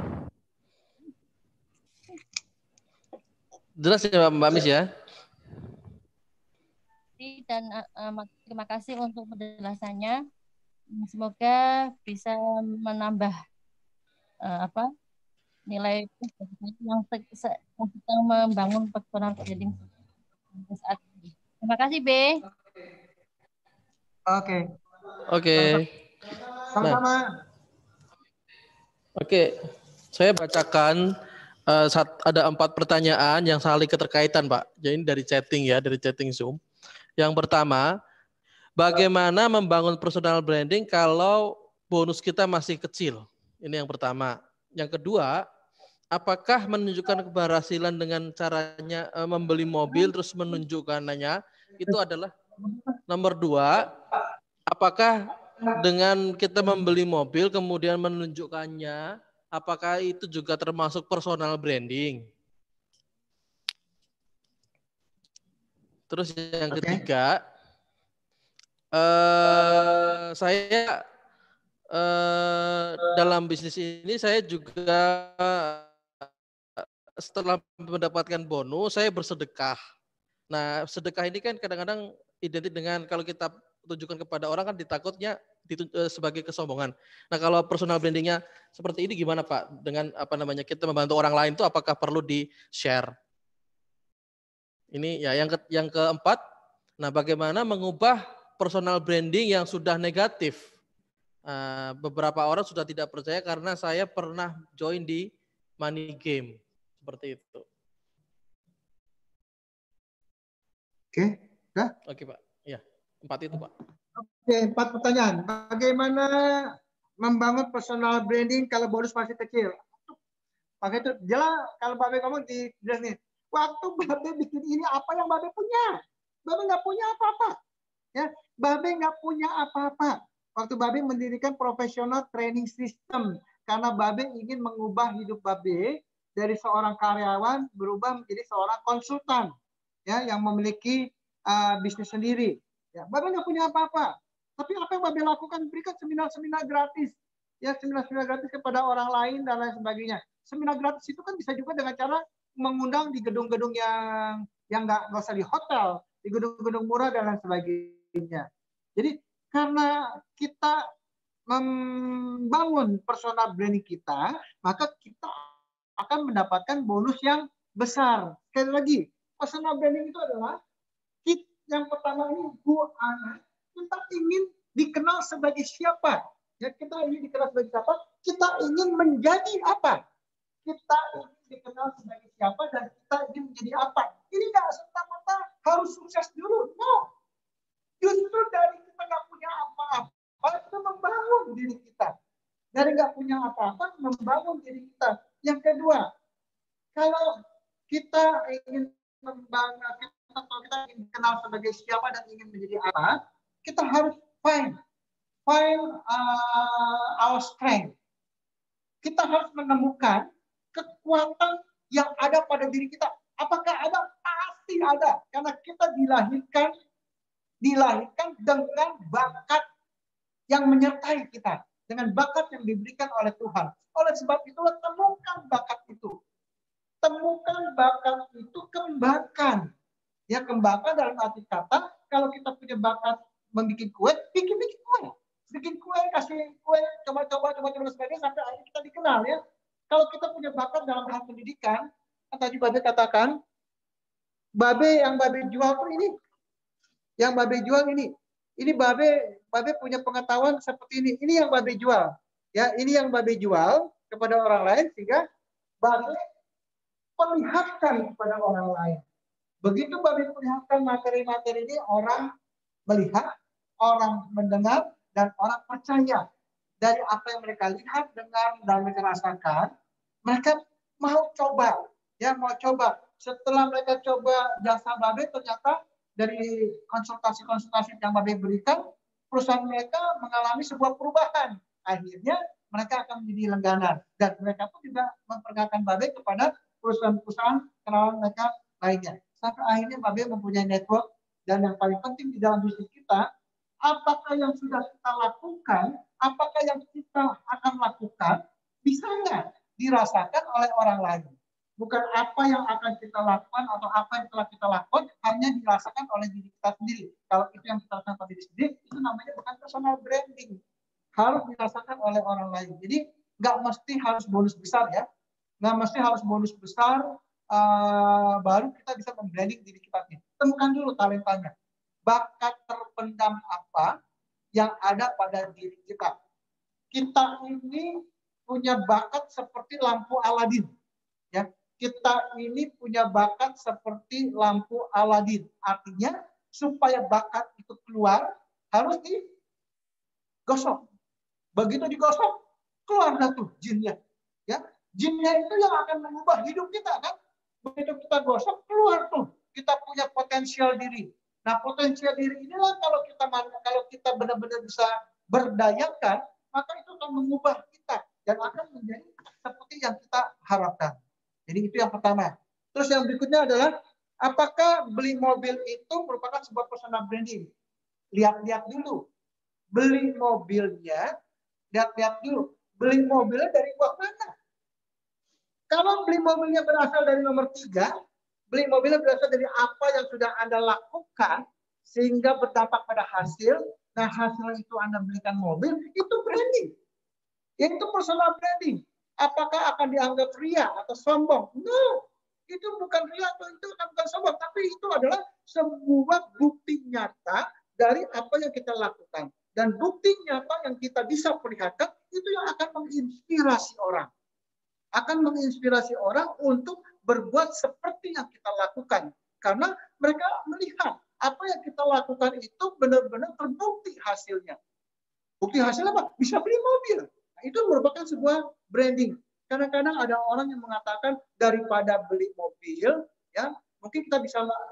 Jelas ya Mbak Miss ya? Dan terima kasih untuk penjelasannya. Semoga bisa menambah nilai yang sedang membangun personal branding saat ini. Terima kasih, B. Oke. Oke. Sama-sama. Oke, saya bacakan ada 4 pertanyaan yang saling keterkaitan, Pak. Jadi ini dari chatting Zoom. Yang pertama, bagaimana membangun personal branding kalau bonus kita masih kecil? Ini yang pertama. Yang kedua, apakah menunjukkan keberhasilan dengan caranya membeli mobil terus menunjukkannya itu adalah nomor 2, apakah dengan kita membeli mobil kemudian menunjukkannya, apakah itu juga termasuk personal branding? Terus yang ketiga, saya dalam bisnis ini saya juga setelah mendapatkan bonus saya bersedekah. Nah, sedekah ini kan kadang-kadang identik dengan kalau kita tunjukkan kepada orang kan ditakutnya sebagai kesombongan. Nah, kalau personal brandingnya seperti ini gimana Pak? Dengan kita membantu orang lain itu apakah perlu di-share? Ini ya yang keempat. Nah, bagaimana mengubah personal branding yang sudah negatif? Beberapa orang sudah tidak percaya karena saya pernah join di money game seperti itu. Oke, sudah? Oke Pak. Ya, 4 itu Pak. Oke, 4 pertanyaan. Bagaimana membangun personal branding kalau bonus masih kecil? Pakai itu jelas kalau Babe ngomong di jelas nih. Waktu Babe bikin ini apa yang Babe punya? Babe nggak punya apa-apa. Ya, Babe nggak punya apa-apa. Waktu Babe mendirikan professional training system karena Babe ingin mengubah hidup Babe dari seorang karyawan berubah menjadi seorang konsultan ya yang memiliki bisnis sendiri. Ya, Babe nggak punya apa-apa. Tapi apa yang Babe lakukan? Berikan seminar-seminar gratis. Ya, seminar-seminar gratis kepada orang lain dan lain sebagainya. Seminar gratis itu kan bisa juga dengan cara mengundang di gedung-gedung yang nggak usah di hotel, di gedung-gedung murah dan lain sebagainya. Jadi karena kita membangun personal branding kita, maka kita akan mendapatkan bonus yang besar. Sekali lagi, personal branding itu adalah yang pertama ini kita ingin dikenal sebagai siapa. Ya, kita ingin dikenal sebagai siapa? Kita ingin menjadi apa? Kita ingin dikenal sebagai siapa dan kita ingin menjadi apa? Ini nggak serta-merta harus sukses dulu. No. Justru dari kita nggak punya apa-apa, itu membangun diri kita. Dari nggak punya apa-apa, membangun diri kita. Yang kedua, kalau kita ingin membangun, kalau kita ingin dikenal sebagai siapa dan ingin menjadi apa, kita harus find our strength. Kita harus menemukan kekuatan yang ada pada diri kita. Apakah ada? Pasti ada. Karena kita dilahirkan dengan bakat yang menyertai kita. Dengan bakat yang diberikan oleh Tuhan. Oleh sebab itulah temukan bakat itu. Temukan bakat itu, kembangkan. Ya, kembangkan dalam arti kata, kalau kita punya bakat membuat kue, bikin kue. Bikin kue, kasih kue, coba-coba sebagainya sampai akhirnya kita dikenal ya. Kalau kita punya bakat dalam hal pendidikan, tadi Babe katakan, yang Babe jual tuh ini. Yang Babe jual ini. Ini Babe punya pengetahuan seperti ini. Ini yang Babe jual. Ya, ini yang Babe jual kepada orang lain sehingga Babe perlihatkan kepada orang lain. Begitu Babe perlihatkan materi-materi ini, orang melihat, orang mendengar, dan orang percaya. Dari apa yang mereka lihat, dengar, dan mereka rasakan, mereka mau coba. Ya, mau coba. Setelah mereka coba jasa Babe, ternyata dari konsultasi-konsultasi yang Babe berikan, perusahaan mereka mengalami sebuah perubahan. Akhirnya mereka akan menjadi langganan. Dan mereka pun juga memperkenalkan Babe kepada perusahaan-perusahaan kenalan mereka lainnya. Sampai akhirnya Babe mempunyai network. Dan yang paling penting di dalam bisnis kita, apakah yang sudah kita lakukan, apakah yang kita akan lakukan, bisa nggak dirasakan oleh orang lain? Bukan apa yang akan kita lakukan atau apa yang telah kita lakukan hanya dirasakan oleh diri kita sendiri. Kalau itu yang kita lakukan pada diri sendiri, itu namanya bukan personal branding. Harus dirasakan oleh orang lain. Jadi nggak mesti harus bonus besar ya. Nggak mesti harus bonus besar baru kita bisa membranding diri kita. Temukan dulu talentanya. Bakat terpendam apa yang ada pada diri kita. Kita ini punya bakat seperti lampu Aladin. Ya, kita ini punya bakat seperti lampu Aladin. Artinya supaya bakat itu keluar harus digosok. Begitu digosok, keluar dah tuh jinnya. Ya, jinnya itu yang akan mengubah hidup kita kan. Begitu kita gosok, keluar tuh. Kita punya potensial diri. Nah, potensial diri inilah kalau kita benar-benar bisa berdayakan, maka itu akan mengubah kita dan akan menjadi seperti yang kita harapkan. Jadi itu yang pertama. Terus yang berikutnya adalah apakah beli mobil itu merupakan sebuah personal branding? Lihat-lihat dulu. Beli mobilnya, lihat-lihat dulu. Beli mobilnya dari uang mana? Kalau beli mobilnya berasal dari nomor 3, beli mobilnya berasal dari apa yang sudah Anda lakukan sehingga berdampak pada hasil. Nah, hasil itu Anda belikan mobil, itu branding. Itu personal branding. Apakah akan dianggap ria atau sombong? No, itu bukan ria atau itu bukan sombong, tapi itu adalah sebuah bukti nyata dari apa yang kita lakukan. Dan bukti nyata yang kita bisa perlihatkan itu yang akan menginspirasi orang. Akan menginspirasi orang untuk berbuat seperti yang kita lakukan. Karena mereka melihat apa yang kita lakukan itu benar-benar terbukti hasilnya. Bukti hasilnya apa? Bisa beli mobil. Nah, itu merupakan sebuah branding. Kadang-kadang ada orang yang mengatakan daripada beli mobil, ya mungkin kita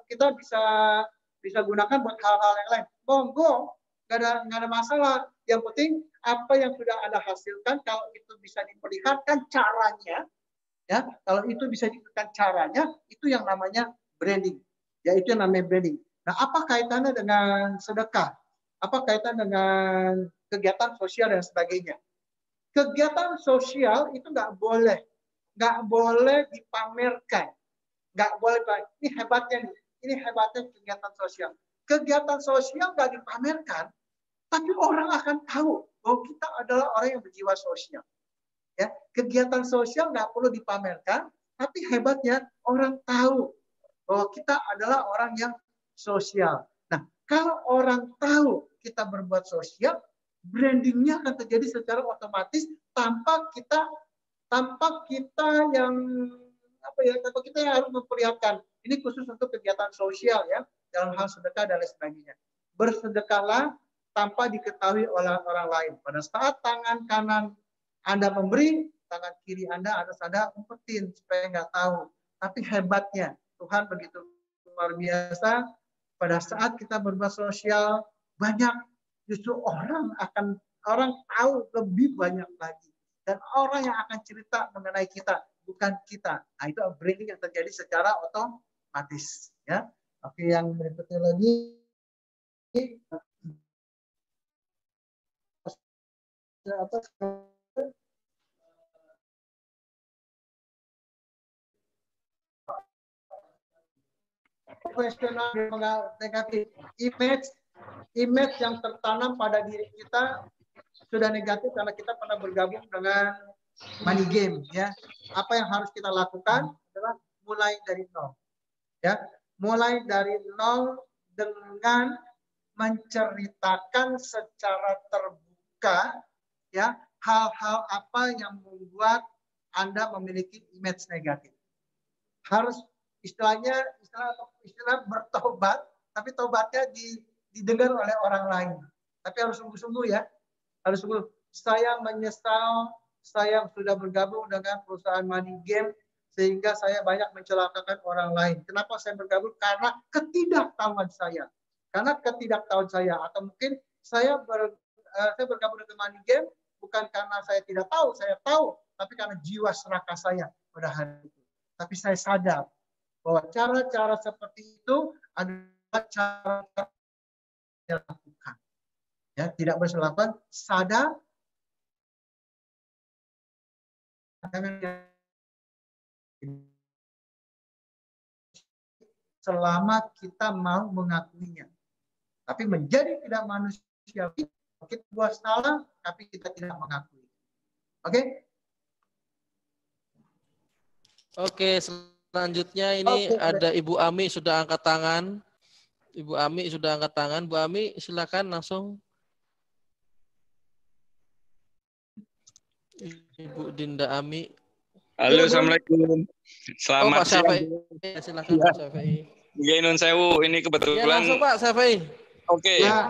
bisa gunakan buat hal-hal yang lain. Monggo, nggak ada masalah. Yang penting apa yang sudah Anda hasilkan, kalau itu bisa diperlihatkan caranya, ya, kalau itu bisa diperlihatkan caranya, itu yang namanya branding. Ya, itu yang namanya branding. Nah, apa kaitannya dengan sedekah? Apa kaitan dengan kegiatan sosial dan sebagainya? Kegiatan sosial itu nggak boleh dipamerkan, nggak boleh. Ini hebatnya kegiatan sosial. Kegiatan sosial nggak dipamerkan, tapi orang akan tahu bahwa kita adalah orang yang berjiwa sosial. Ya, kegiatan sosial nggak perlu dipamerkan, tapi hebatnya orang tahu bahwa kita adalah orang yang sosial. Nah, kalau orang tahu kita berbuat sosial, brandingnya akan terjadi secara otomatis tanpa kita yang tanpa kita yang harus memperlihatkan. Ini khusus untuk kegiatan sosial ya, dalam hal sedekah dan lain sebagainya. Bersedekahlah tanpa diketahui oleh orang lain. Pada saat tangan kanan Anda memberi, tangan kiri Anda umpetin supaya nggak tahu. Tapi hebatnya Tuhan begitu luar biasa. Pada saat kita berbuat sosial, banyak justru orang tahu lebih banyak lagi. Dan orang yang akan cerita mengenai kita, bukan kita. Nah, itu branding yang terjadi secara otomatis. Ya. Oke, yang berikutnya lagi. Profesional negatif, image yang tertanam pada diri kita sudah negatif karena kita pernah bergabung dengan money game ya. Apa yang harus kita lakukan adalah mulai dari nol. Ya, mulai dari nol dengan menceritakan secara terbuka ya hal-hal apa yang membuat Anda memiliki image negatif. Harus istilah bertobat, tapi tobatnya didengar oleh orang lain. Tapi harus sungguh-sungguh ya. Harus sungguh. Saya menyesal saya sudah bergabung dengan perusahaan money game sehingga saya banyak mencelakakan orang lain. Kenapa saya bergabung? Karena ketidaktahuan saya. Karena ketidaktahuan saya. Atau mungkin saya bergabung dengan money game bukan karena saya tidak tahu, saya tahu, tapi karena jiwa serakah saya pada hari itu. Tapi saya sadar bahwa cara-cara seperti itu adalah cara yang dilakukan. Ya, tidak berlakukan sadar selama kita mau mengakuinya. Tapi menjadi tidak manusiawi, kita buat salah, tapi kita tidak mengakui. Oke? Oke, selanjutnya ini ada Ibu Ami sudah angkat tangan. Ibu Ami sudah angkat tangan. Bu Ami, silakan langsung. Ibu Dinda Ami. Halo, Assalamualaikum. Selamat Pak Syafai. Silakan Pak Syafai. Ya, Nun Sewu, ini kebetulan. Ya, langsung Pak Syafai. Oke. Ya.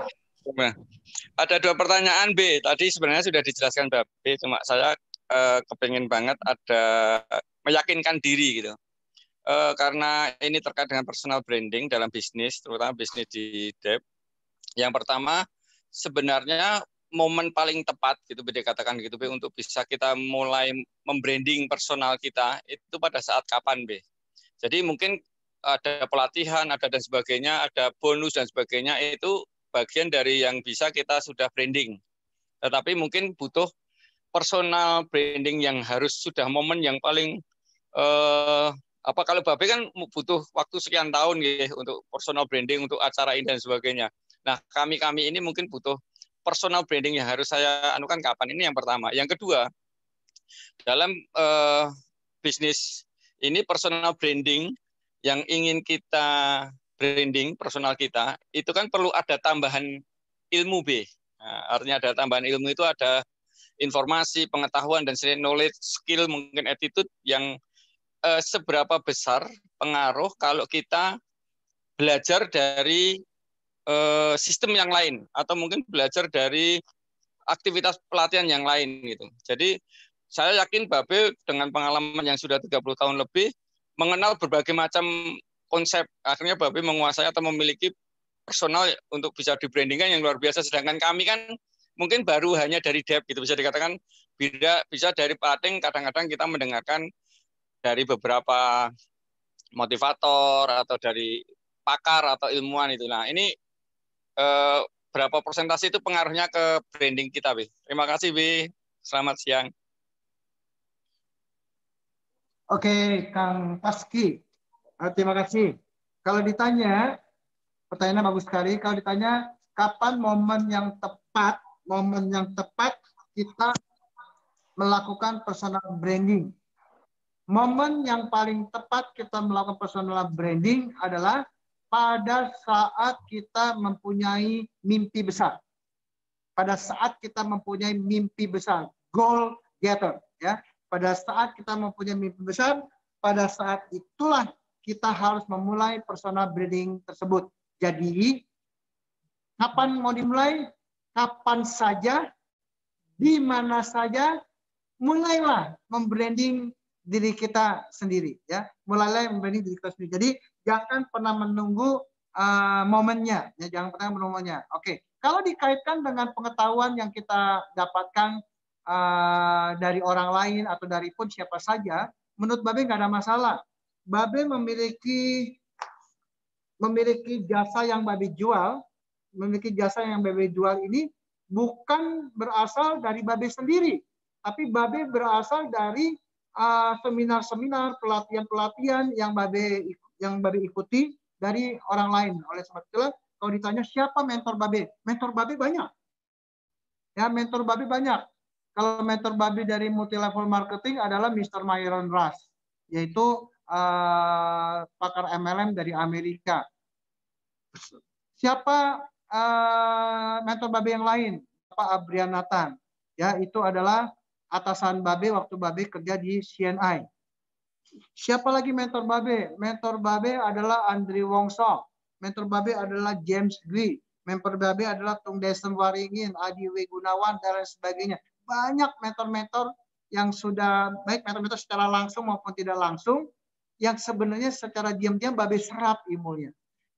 Ada 2 pertanyaan, B. Tadi sebenarnya sudah dijelaskan Mbak B, cuma saya kepengen banget ada meyakinkan diri gitu. Karena ini terkait dengan personal branding dalam bisnis, terutama bisnis di Debt. Yang pertama, sebenarnya momen paling tepat gitu dikatakan gitu B untuk bisa kita mulai membranding personal kita itu pada saat kapan B. Jadi mungkin ada pelatihan, ada dan sebagainya, ada bonus dan sebagainya itu bagian dari yang bisa kita sudah branding. Tetapi mungkin butuh personal branding yang harus sudah momen yang paling kalau Babe kan butuh waktu sekian tahun ya untuk personal branding untuk acara ini dan sebagainya. Nah, kami ini mungkin butuh personal branding yang harus saya anukan kapan, ini yang pertama. Yang kedua, dalam bisnis ini personal branding yang ingin kita branding personal kita itu kan perlu ada tambahan ilmu B. Nah, artinya ada tambahan ilmu itu ada informasi, pengetahuan dan knowledge, skill, mungkin attitude yang seberapa besar pengaruh kalau kita belajar dari sistem yang lain atau mungkin belajar dari aktivitas pelatihan yang lain gitu. Jadi saya yakin Babe dengan pengalaman yang sudah 30 tahun lebih mengenal berbagai macam konsep, akhirnya Babe menguasai atau memiliki personal untuk bisa di-brandingkan yang luar biasa. Sedangkan kami kan mungkin baru hanya dari Debt gitu, bisa dikatakan bisa dari plating, kadang-kadang kita mendengarkan dari beberapa motivator atau dari pakar atau ilmuwan itu. Nah, ini berapa persentase itu pengaruhnya ke branding kita, B? Terima kasih, B. Selamat siang. Oke, Kang Paski. Terima kasih. Kalau ditanya, pertanyaannya bagus sekali. Kalau ditanya kapan momen yang tepat kita melakukan personal branding. Momen yang paling tepat kita melakukan personal branding adalah pada saat kita mempunyai mimpi besar. Pada saat kita mempunyai mimpi besar, goal getter, ya. Pada saat kita mempunyai mimpi besar, pada saat itulah kita harus memulai personal branding tersebut. Jadi, kapan mau dimulai? Kapan saja, di mana saja, mulailah membranding diri kita sendiri, ya. Mulailah membranding diri kita sendiri. Jadi jangan pernah menunggu momennya, ya. Jangan pernah menunggu momennya. Oke. Kalau dikaitkan dengan pengetahuan yang kita dapatkan dari orang lain atau dari pun siapa saja, menurut Babe nggak ada masalah. Babe memiliki jasa yang Babe jual, ini bukan berasal dari Babe sendiri, tapi Babe berasal dari seminar-seminar, pelatihan-pelatihan yang Babe ikuti dari orang lain. Oleh sebab itulah kalau ditanya siapa mentor Babe banyak. Ya, mentor Babe banyak. Kalau mentor Babe dari multi level marketing adalah Mr. Myron Rush, yaitu pakar MLM dari Amerika. Siapa mentor Babe yang lain? Pak Abrian Nathan. Ya, itu adalah atasan Babe waktu Babe kerja di CNI. Siapa lagi mentor Babe? Mentor Babe adalah Andri Wongso. Mentor Babe adalah James Gui. Mentor Babe adalah Tung Desem Waringin, Adi W. Gunawan, dan lain sebagainya. Banyak mentor-mentor yang sudah, baik mentor-mentor secara langsung maupun tidak langsung, yang sebenarnya secara diam-diam Babe serap ilmunya.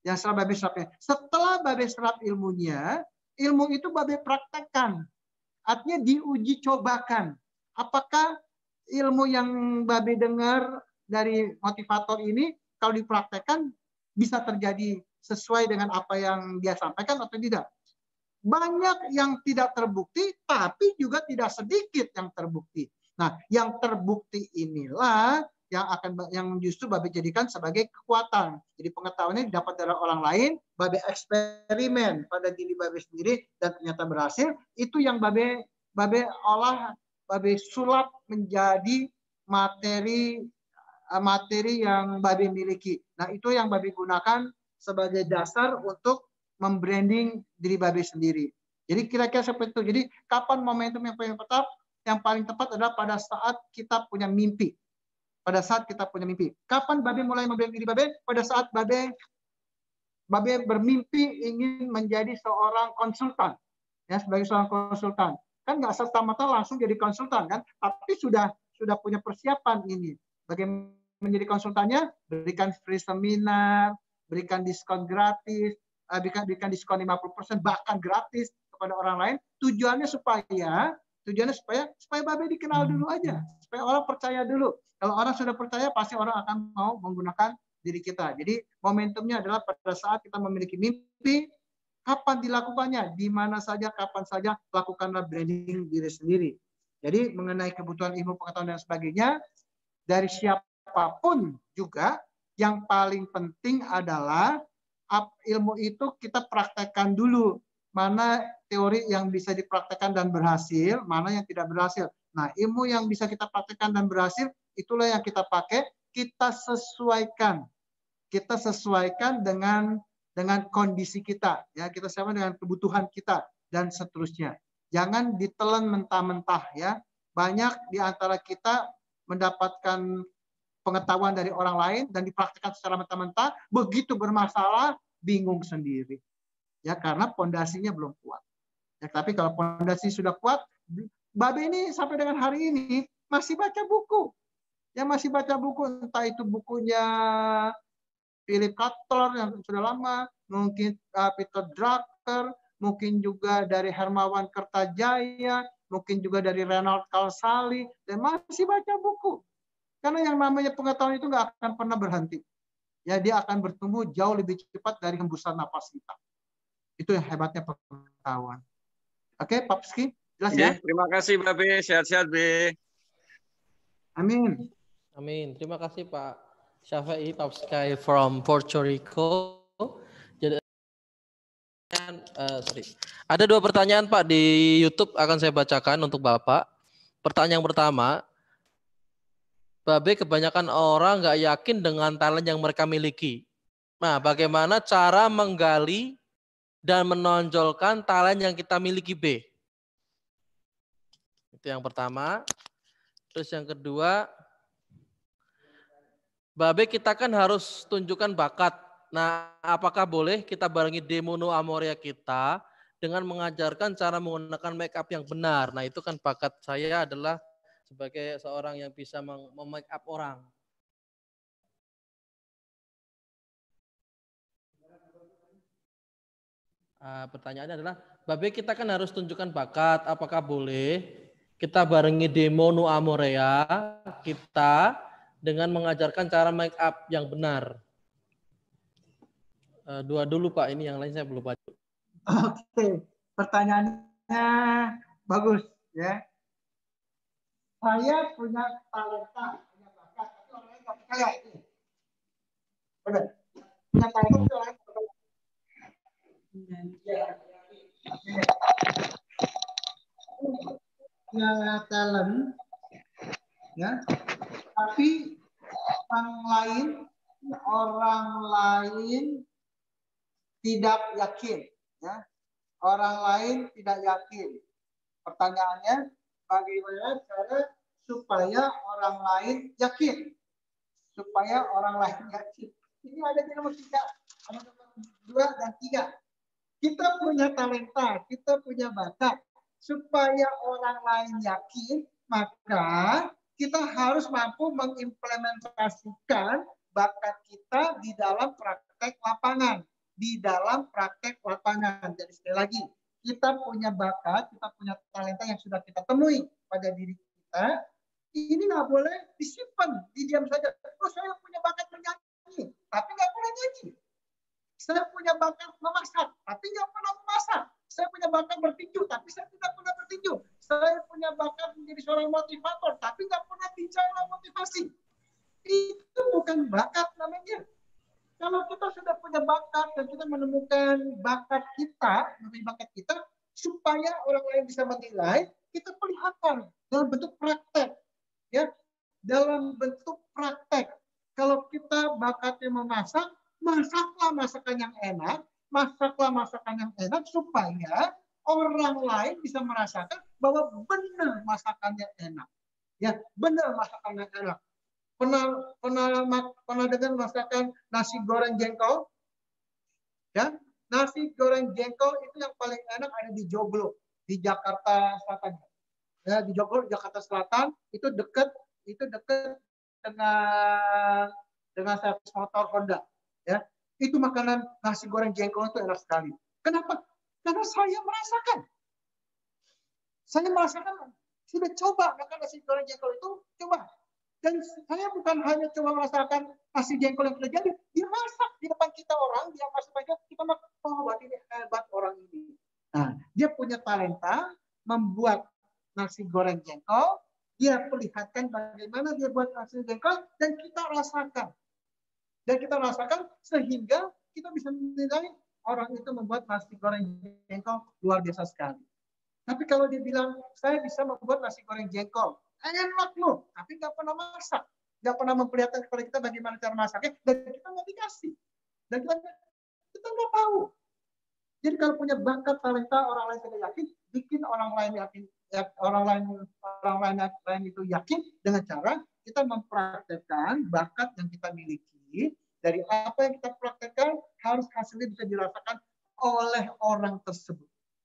Setelah Babe serap ilmunya, ilmu itu Babe praktekkan. Artinya diuji cobakan. Apakah ilmu yang Babe dengar dari motivator ini kalau dipraktekkan bisa terjadi sesuai dengan apa yang dia sampaikan atau tidak? Banyak yang tidak terbukti, tapi juga tidak sedikit yang terbukti. Nah, yang terbukti inilah yang justru Babe jadikan sebagai kekuatan. Jadi pengetahuannya didapat dari orang lain, Babe eksperimen pada diri Babe sendiri dan ternyata berhasil. Itu yang Babe olah, Babe sulap menjadi materi yang Babe miliki. Nah, itu yang Babe gunakan sebagai dasar untuk membranding diri Babe sendiri. Jadi kira-kira seperti itu. Jadi kapan momentum yang paling tepat adalah pada saat kita punya mimpi. Pada saat kita punya mimpi. Kapan Babe mulai membranding diri Babe? Pada saat Babe bermimpi ingin menjadi seorang konsultan. Ya, sebagai seorang konsultan. Kan nggak serta-merta langsung jadi konsultan kan, tapi sudah punya persiapan ini. Bagaimana menjadi konsultannya? Berikan free seminar, berikan diskon gratis, berikan diskon 50%, bahkan gratis kepada orang lain. Tujuannya supaya Babe dikenal dulu aja, supaya orang percaya dulu. Kalau orang sudah percaya, pasti orang akan mau menggunakan diri kita. Jadi momentumnya adalah pada saat kita memiliki mimpi. Kapan dilakukannya? Di mana saja, kapan saja, lakukanlah branding diri sendiri. Jadi mengenai kebutuhan ilmu pengetahuan dan sebagainya, dari siapapun juga, yang paling penting adalah ilmu itu kita praktekkan dulu. Mana teori yang bisa dipraktekkan dan berhasil, mana yang tidak berhasil. Nah, ilmu yang bisa kita praktekkan dan berhasil, itulah yang kita pakai, kita sesuaikan. Kita sesuaikan dengan kondisi kita, ya, kita sama dengan kebutuhan kita dan seterusnya. Jangan ditelan mentah-mentah, ya. Banyak di antara kita mendapatkan pengetahuan dari orang lain dan dipraktikkan secara mentah-mentah, begitu bermasalah bingung sendiri. Ya, karena pondasinya belum kuat. Ya, tapi kalau pondasi sudah kuat, Babe ini sampai dengan hari ini masih baca buku. Ya, masih baca buku, entah itu bukunya Philip Kotler yang sudah lama, mungkin Peter Drucker, mungkin juga dari Hermawan Kertajaya, mungkin juga dari Reinhard Kalsali, dan masih baca buku. Karena yang namanya pengetahuan itu nggak akan pernah berhenti. Ya, dia akan bertumbuh jauh lebih cepat dari hembusan napas kita. Itu yang hebatnya pengetahuan. Oke, Pak Ski, jelas ya? Terima kasih, Babe. Sehat-sehat, Be. Amin. Amin. Terima kasih Pak Syafi'i Papskai from Puerto Rico. Ada 2 pertanyaan Pak di YouTube, akan saya bacakan untuk Bapak. Pertanyaan yang pertama, Babe, kebanyakan orang nggak yakin dengan talent yang mereka miliki. Nah, bagaimana cara menggali dan menonjolkan talent yang kita miliki, B? Itu yang pertama. Terus yang kedua, Babe, kita kan harus tunjukkan bakat. Nah, apakah boleh kita barengi demo No Amoria kita dengan mengajarkan cara menggunakan make up yang benar? Nah, itu kan bakat saya adalah sebagai seorang yang bisa mem-make up orang. Pertanyaannya adalah, Babe, kita kan harus tunjukkan bakat, apakah boleh kita barengi demo No Amoria kita dengan mengajarkan cara make up yang benar? 2 dulu Pak, ini yang lain saya belum baca. Oke, pertanyaannya bagus ya. Saya punya talenta, punya bakat, tapi orang lain nggak percaya itu. Benar. Punya talenta, tapi orang lain nggak percaya. Ya. Punya talent, ya. Tapi orang lain tidak yakin, ya. Orang lain tidak yakin. Pertanyaannya, bagaimana cara supaya orang lain yakin? Supaya orang lain yakin. Ini ada di nomor 3, ada nomor 2 dan 3. Kita punya talenta, kita punya bakat. Supaya orang lain yakin, maka kita harus mampu mengimplementasikan bakat kita di dalam praktek lapangan. Jadi sekali lagi, kita punya bakat, kita punya talenta yang sudah kita temui pada diri kita. Ini nggak boleh disimpan, didiam saja. Oh, saya punya bakat menyanyi, tapi nggak pernah nyanyi. Saya punya bakat memasak, tapi nggak pernah memasak. Saya punya bakat bertinju, tapi saya tidak pernah bertinju. Saya punya bakat menjadi seorang motivator, tapi nggak pernah bicara motivasi. Itu bukan bakat namanya. Kalau kita sudah punya bakat dan kita menemukan bakat kita, supaya orang lain bisa menilai, kita perlihatkan dalam bentuk praktek, ya, dalam bentuk praktek. Kalau kita bakatnya memasak, masaklah masakan yang enak, supaya orang lain bisa merasakan bahwa benar masakannya enak, ya, benar masakannya enak. Pernah dengar masakan nasi goreng jengkol? Ya, nasi goreng jengkol itu yang paling enak ada di Joglo, di Jakarta Selatan. Ya, di Joglo, Jakarta Selatan itu dekat dengan servis motor Honda. Ya, itu makanan nasi goreng jengkol itu enak sekali. Kenapa? Karena saya merasakan, sudah coba makan nasi goreng jengkol itu, coba. Dan saya bukan hanya cuma merasakan nasi jengkol yang sudah jadi, dia masak di depan kita orang, dia masak aja, kita makan, oh, ini hebat orang ini. Nah, dia punya talenta membuat nasi goreng jengkol, dia perlihatkan bagaimana dia buat nasi jengkol, dan kita rasakan. Sehingga kita bisa menilai orang itu membuat nasi goreng jengkol luar biasa sekali. Tapi kalau dia bilang, saya bisa membuat nasi goreng jengkol, enak loh, tapi nggak pernah masak, nggak pernah memperlihatkan kepada kita bagaimana cara masaknya, dan kita nggak dikasih, dan kita nggak tahu. Jadi kalau punya bakat talenta, orang lain sudah yakin, bikin orang lain yakin, orang lain itu yakin dengan cara kita mempraktekkan bakat yang kita miliki. Dari apa yang kita praktekkan, harus hasilnya bisa dirasakan oleh orang tersebut.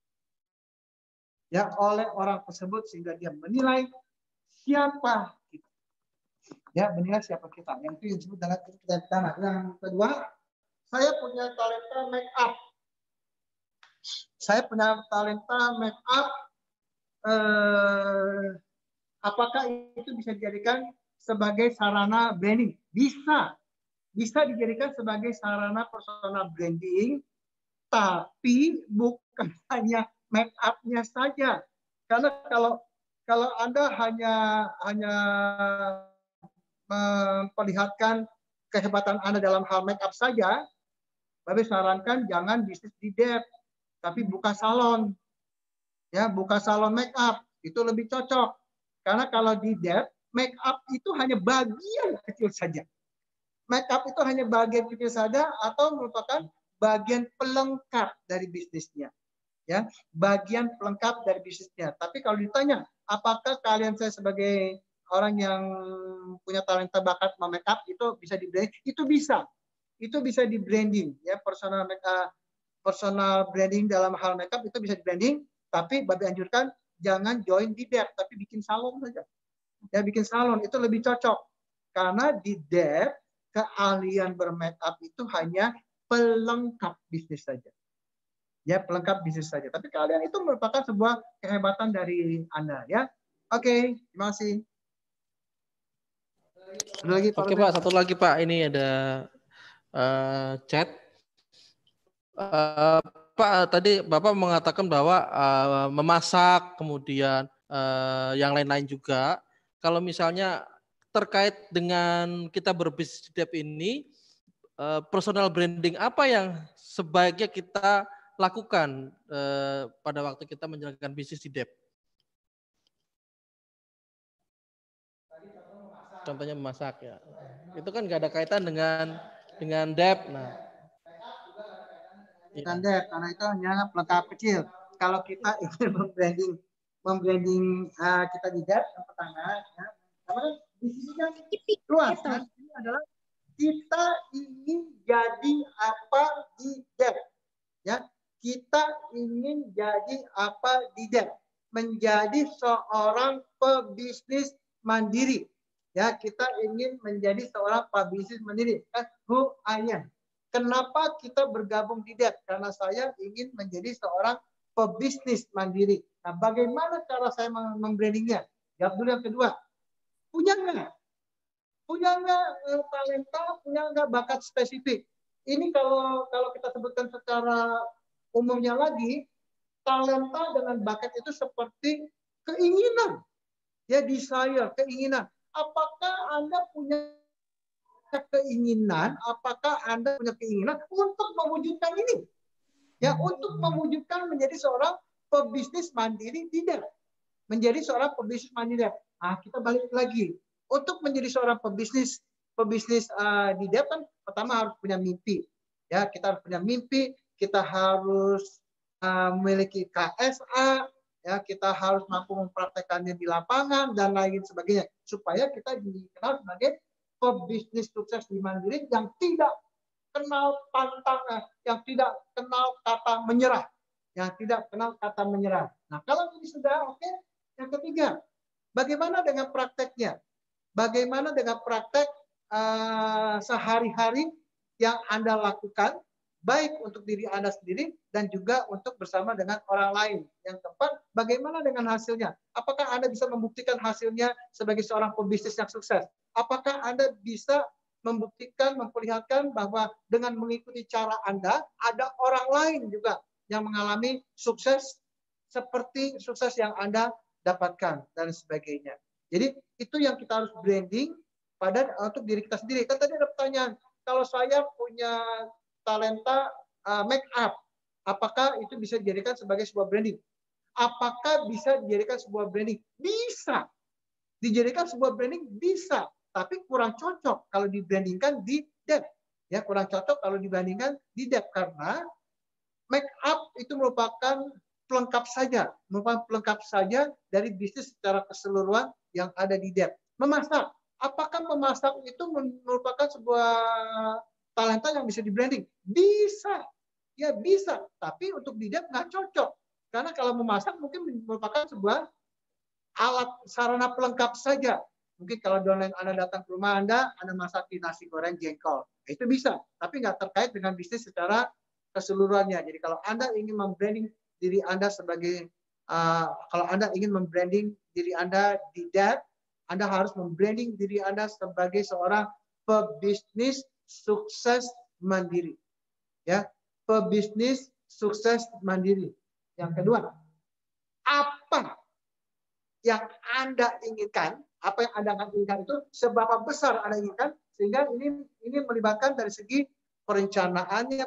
Ya, oleh orang tersebut, sehingga dia menilai siapa kita. Ya, menilai siapa kita. Yang itu yang disebut dengan talenta. Yang kedua, saya punya talenta make up. Apakah itu bisa dijadikan sebagai sarana branding? Bisa dijadikan sebagai sarana personal branding, tapi bukan hanya make up-nya saja. Karena kalau Anda hanya memperlihatkan kehebatan Anda dalam hal make up saja, Babe sarankan jangan bisnis di dep. tapi buka salon. Ya, buka salon make up itu lebih cocok. Karena kalau di debt, make up itu hanya bagian kecil saja. Make up itu hanya bagian kecil saja atau merupakan bagian pelengkap dari bisnisnya. Ya, bagian pelengkap dari bisnisnya. Tapi kalau ditanya, apakah kalian saya sebagai orang yang punya talenta bakat make up itu bisa di branding? Itu bisa. Itu bisa di branding ya, personal branding dalam hal make up itu bisa di branding, tapi Babe anjurkan jangan join di debt, tapi bikin salon saja. Ya, bikin salon itu lebih cocok. Karena di debt keahlian bermake up itu hanya pelengkap bisnis saja. Ya, pelengkap bisnis saja. Tapi kalian itu merupakan sebuah kehebatan dari Anda ya. Oke, terima kasih. Ada lagi, Pak? Oke, Pak, satu lagi, Pak. Ini ada chat. Pak, tadi Bapak mengatakan bahwa memasak, kemudian yang lain-lain juga. Kalau misalnya terkait dengan kita berbisnis debt ini, personal branding apa yang sebaiknya kita lakukan pada waktu kita menjalankan bisnis di debt? Contohnya memasak ya. Itu kan nggak ada kaitan dengan debt. Nah, dengan debt karena itu hanya pelengkap kecil. Kalau kita ingin membranding kita di debt yang pertama, ya, karena di sini kan luas. Kan? Ini adalah kita ingin jadi apa di debt, ya. Kita ingin jadi apa di debt? Menjadi seorang pebisnis mandiri. Ya, kita ingin menjadi seorang pebisnis mandiri. Who I am. Kenapa kita bergabung di debt? Karena saya ingin menjadi seorang pebisnis mandiri. Nah, bagaimana cara saya membrandingnya? Jawab dulu yang kedua. Punya nggak? Punya nggak talenta? Punya nggak bakat spesifik? Ini kalau kita sebutkan secara umumnya lagi, talenta dengan bakat itu seperti keinginan, ya, desire, keinginan. Apakah Anda punya keinginan? Apakah Anda punya keinginan untuk mewujudkan ini? Ya, untuk mewujudkan menjadi seorang pebisnis mandiri tidak. Menjadi seorang pebisnis mandiri. Nah, kita balik lagi. Untuk menjadi seorang pebisnis di depan, pertama harus punya mimpi. Ya, kita harus punya mimpi. Kita harus memiliki KSA, ya, kita harus mampu mempraktekannya di lapangan dan lain sebagainya supaya kita dikenal sebagai pebisnis sukses di mandiri yang tidak kenal pantang, yang tidak kenal kata menyerah, Nah, kalau ini sudah oke, yang ketiga, bagaimana dengan prakteknya? Bagaimana dengan praktek sehari-hari yang Anda lakukan? Baik untuk diri Anda sendiri dan juga untuk bersama dengan orang lain. Yang keempat, bagaimana dengan hasilnya? Apakah Anda bisa membuktikan hasilnya sebagai seorang pebisnis yang sukses? Apakah Anda bisa membuktikan, memperlihatkan bahwa dengan mengikuti cara Anda, ada orang lain juga yang mengalami sukses seperti sukses yang Anda dapatkan dan sebagainya. Jadi itu yang kita harus branding untuk diri kita sendiri. Kan tadi ada pertanyaan, kalau saya punya talenta make up, apakah itu bisa dijadikan sebagai sebuah branding? Apakah bisa dijadikan sebuah branding? Bisa. Dijadikan sebuah branding bisa, tapi kurang cocok kalau dibrandingkan di debt. Ya, kurang cocok kalau dibandingkan di debt karena make up itu merupakan pelengkap saja dari bisnis secara keseluruhan yang ada di debt. Memasak, apakah memasak itu merupakan sebuah talenta yang bisa di-branding? Bisa. Ya bisa. Tapi untuk di debt nggak cocok. Karena kalau memasak mungkin merupakan sebuah alat sarana pelengkap saja. Mungkin kalau downline Anda datang ke rumah Anda masakin nasi goreng jengkol. Itu bisa. Tapi nggak terkait dengan bisnis secara keseluruhannya. Jadi kalau Anda ingin membranding diri Anda sebagai, kalau Anda ingin membranding diri Anda di debt, Anda harus membranding diri Anda sebagai seorang pebisnis sukses mandiri, ya, pebisnis sukses mandiri. Yang kedua, apa yang Anda inginkan, apa yang Anda inginkan itu seberapa besar Anda inginkan, sehingga ini melibatkan dari segi perencanaannya,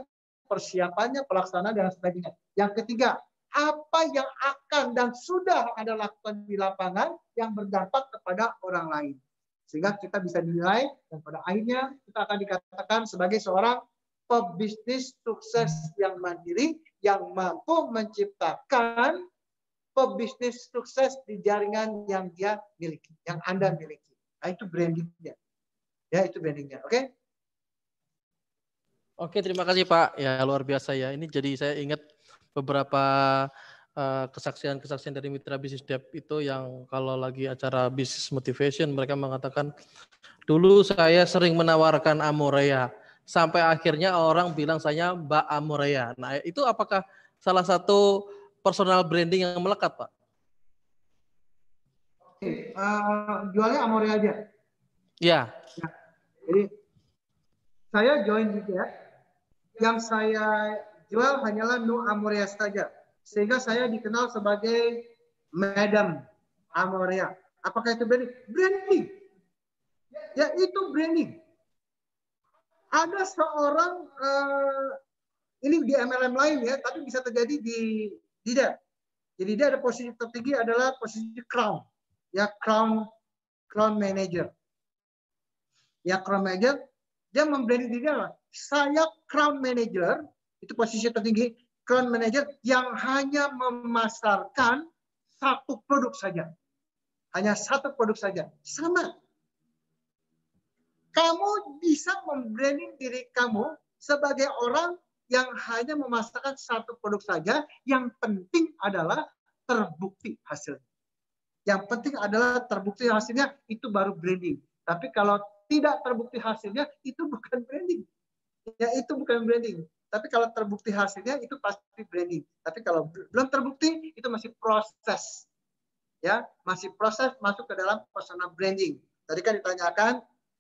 persiapannya, pelaksanaan, dan sebagainya. Yang ketiga, apa yang akan dan sudah Anda lakukan di lapangan yang berdampak kepada orang lain. Sehingga kita bisa dinilai dan pada akhirnya kita akan dikatakan sebagai seorang pebisnis sukses yang mandiri yang mampu menciptakan pebisnis sukses di jaringan yang dia miliki, yang Anda miliki. Nah, itu brandingnya. Ya, itu brandingnya. Oke? Oke, terima kasih Pak. Ya, luar biasa ya. Ini jadi saya ingat beberapa kesaksian-kesaksian dari Mitra Bisnis Dev itu yang kalau lagi acara business motivation mereka mengatakan, dulu saya sering menawarkan Amorea sampai akhirnya orang bilang saya Mbak Amorea. Nah, itu apakah salah satu personal branding yang melekat, Pak? Oke, jualnya Amorea aja. Ya. Nah, jadi saya join juga. Yang saya jual hanyalah No Amorea saja. Sehingga saya dikenal sebagai Madam Amorea. Apakah itu branding? Branding. Ya, itu branding. Ada seorang, ini di MLM lain ya, tapi bisa terjadi di dia. Jadi dia ada posisi tertinggi adalah posisi crown. Ya, crown manager. Ya, crown manager. Dia membranding diri dia, saya crown manager, itu posisi tertinggi, crown manager yang hanya memasarkan satu produk saja. Hanya satu produk saja. Sama. Kamu bisa membranding diri kamu sebagai orang yang hanya memasarkan satu produk saja, yang penting adalah terbukti hasilnya. Yang penting adalah terbukti hasilnya, itu baru branding. Tapi kalau tidak terbukti hasilnya, itu bukan branding. Ya, itu bukan branding. Tapi kalau terbukti hasilnya, itu pasti branding. Tapi kalau belum terbukti, itu masih proses. Ya, masih proses masuk ke dalam personal branding. Tadi kan ditanyakan,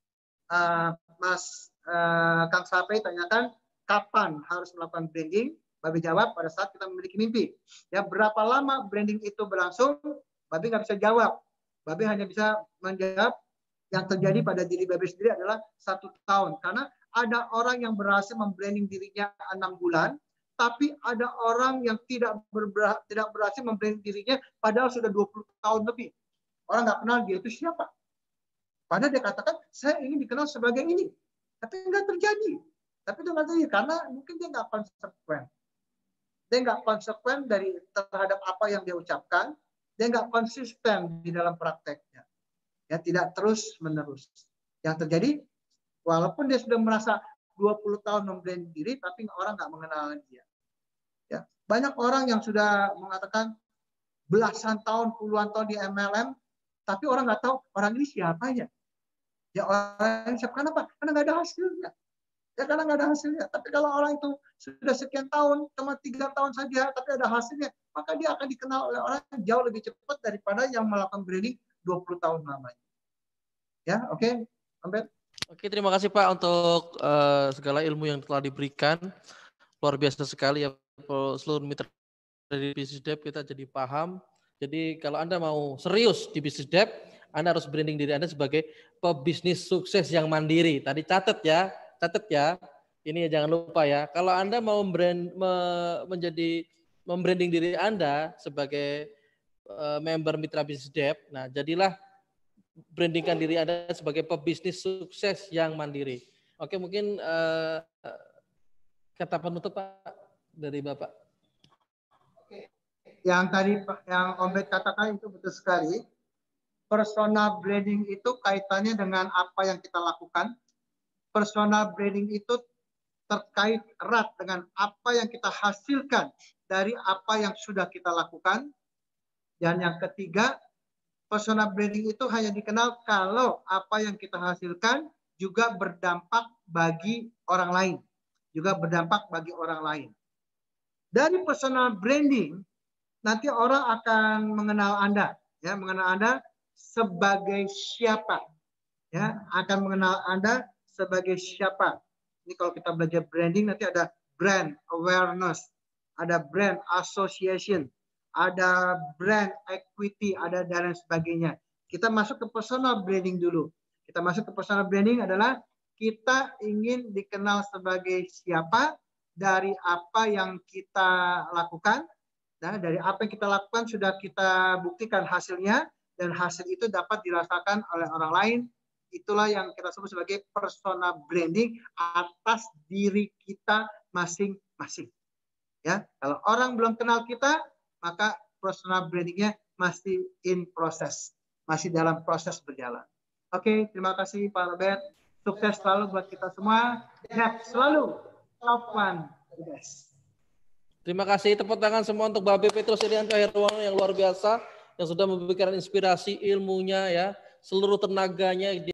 Mas Kang Sape tanyakan, kapan harus melakukan branding? Babi jawab, pada saat kita memiliki mimpi. Ya, berapa lama branding itu berlangsung? Babi nggak bisa jawab. Babi hanya bisa menjawab yang terjadi pada diri Babi sendiri adalah 1 tahun. Karena ada orang yang berhasil membranding dirinya 6 bulan, tapi ada orang yang tidak berhasil membranding dirinya padahal sudah 20 tahun lebih. Orang nggak kenal dia itu siapa. Padahal dia katakan, saya ingin dikenal sebagai ini. Tapi nggak terjadi. Tapi itu nggak terjadi karena mungkin dia nggak konsekuen. Dia nggak konsekuen terhadap apa yang dia ucapkan. Dia nggak konsisten di dalam prakteknya. Ya, tidak terus menerus. Yang terjadi, walaupun dia sudah merasa 20 tahun membranding diri, tapi orang nggak mengenal dia. Ya, banyak orang yang sudah mengatakan belasan tahun, puluhan tahun di MLM, tapi orang nggak tahu orang ini siapanya. Ya, orang ini siapa? Kenapa? Karena nggak ada hasilnya. Ya, karena nggak ada hasilnya. Tapi kalau orang itu sudah sekian tahun, cuma 3 tahun saja, tapi ada hasilnya, maka dia akan dikenal oleh orang jauh lebih cepat daripada yang melakukan branding 20 tahun lamanya. Ya, oke. Ambet. Oke, terima kasih Pak untuk segala ilmu yang telah diberikan. Luar biasa sekali ya, seluruh mitra dari Business Dev kita jadi paham. Jadi kalau Anda mau serius di Business Dev, Anda harus branding diri Anda sebagai pebisnis sukses yang mandiri. Tadi catat ya. Ini jangan lupa ya. Kalau Anda mau membranding diri Anda sebagai member Mitra Business Dev, nah jadilah brandingkan diri Anda sebagai pebisnis sukses yang mandiri. Oke, mungkin kata penutup Pak dari Bapak. Yang tadi yang Om Bet katakan itu betul sekali. Personal branding itu kaitannya dengan apa yang kita lakukan. Personal branding itu terkait erat dengan apa yang kita hasilkan dari apa yang sudah kita lakukan. Dan yang ketiga, personal branding itu hanya dikenal kalau apa yang kita hasilkan juga berdampak bagi orang lain. Juga berdampak bagi orang lain. Dari personal branding, nanti orang akan mengenal Anda. Ya, mengenal Anda sebagai siapa. Ya, akan mengenal Anda sebagai siapa. Ini kalau kita belajar branding, nanti ada brand awareness, ada brand association, ada brand equity, ada dan lain sebagainya. Kita masuk ke personal branding dulu. Kita masuk ke personal branding adalah kita ingin dikenal sebagai siapa dari apa yang kita lakukan. Nah, dari apa yang kita lakukan sudah kita buktikan hasilnya, dan hasil itu dapat dirasakan oleh orang lain. Itulah yang kita sebut sebagai personal branding atas diri kita masing-masing. Ya, kalau orang belum kenal kita, maka personal brandingnya masih in proses, masih dalam proses berjalan. Oke, terima kasih Pak Robert. Sukses selalu buat kita semua. Sehat selalu. Top one. Yes. Terima kasih, tepuk tangan semua untuk Babe Petrus Irianto Herwanto yang luar biasa, yang sudah memberikan inspirasi ilmunya ya, seluruh tenaganya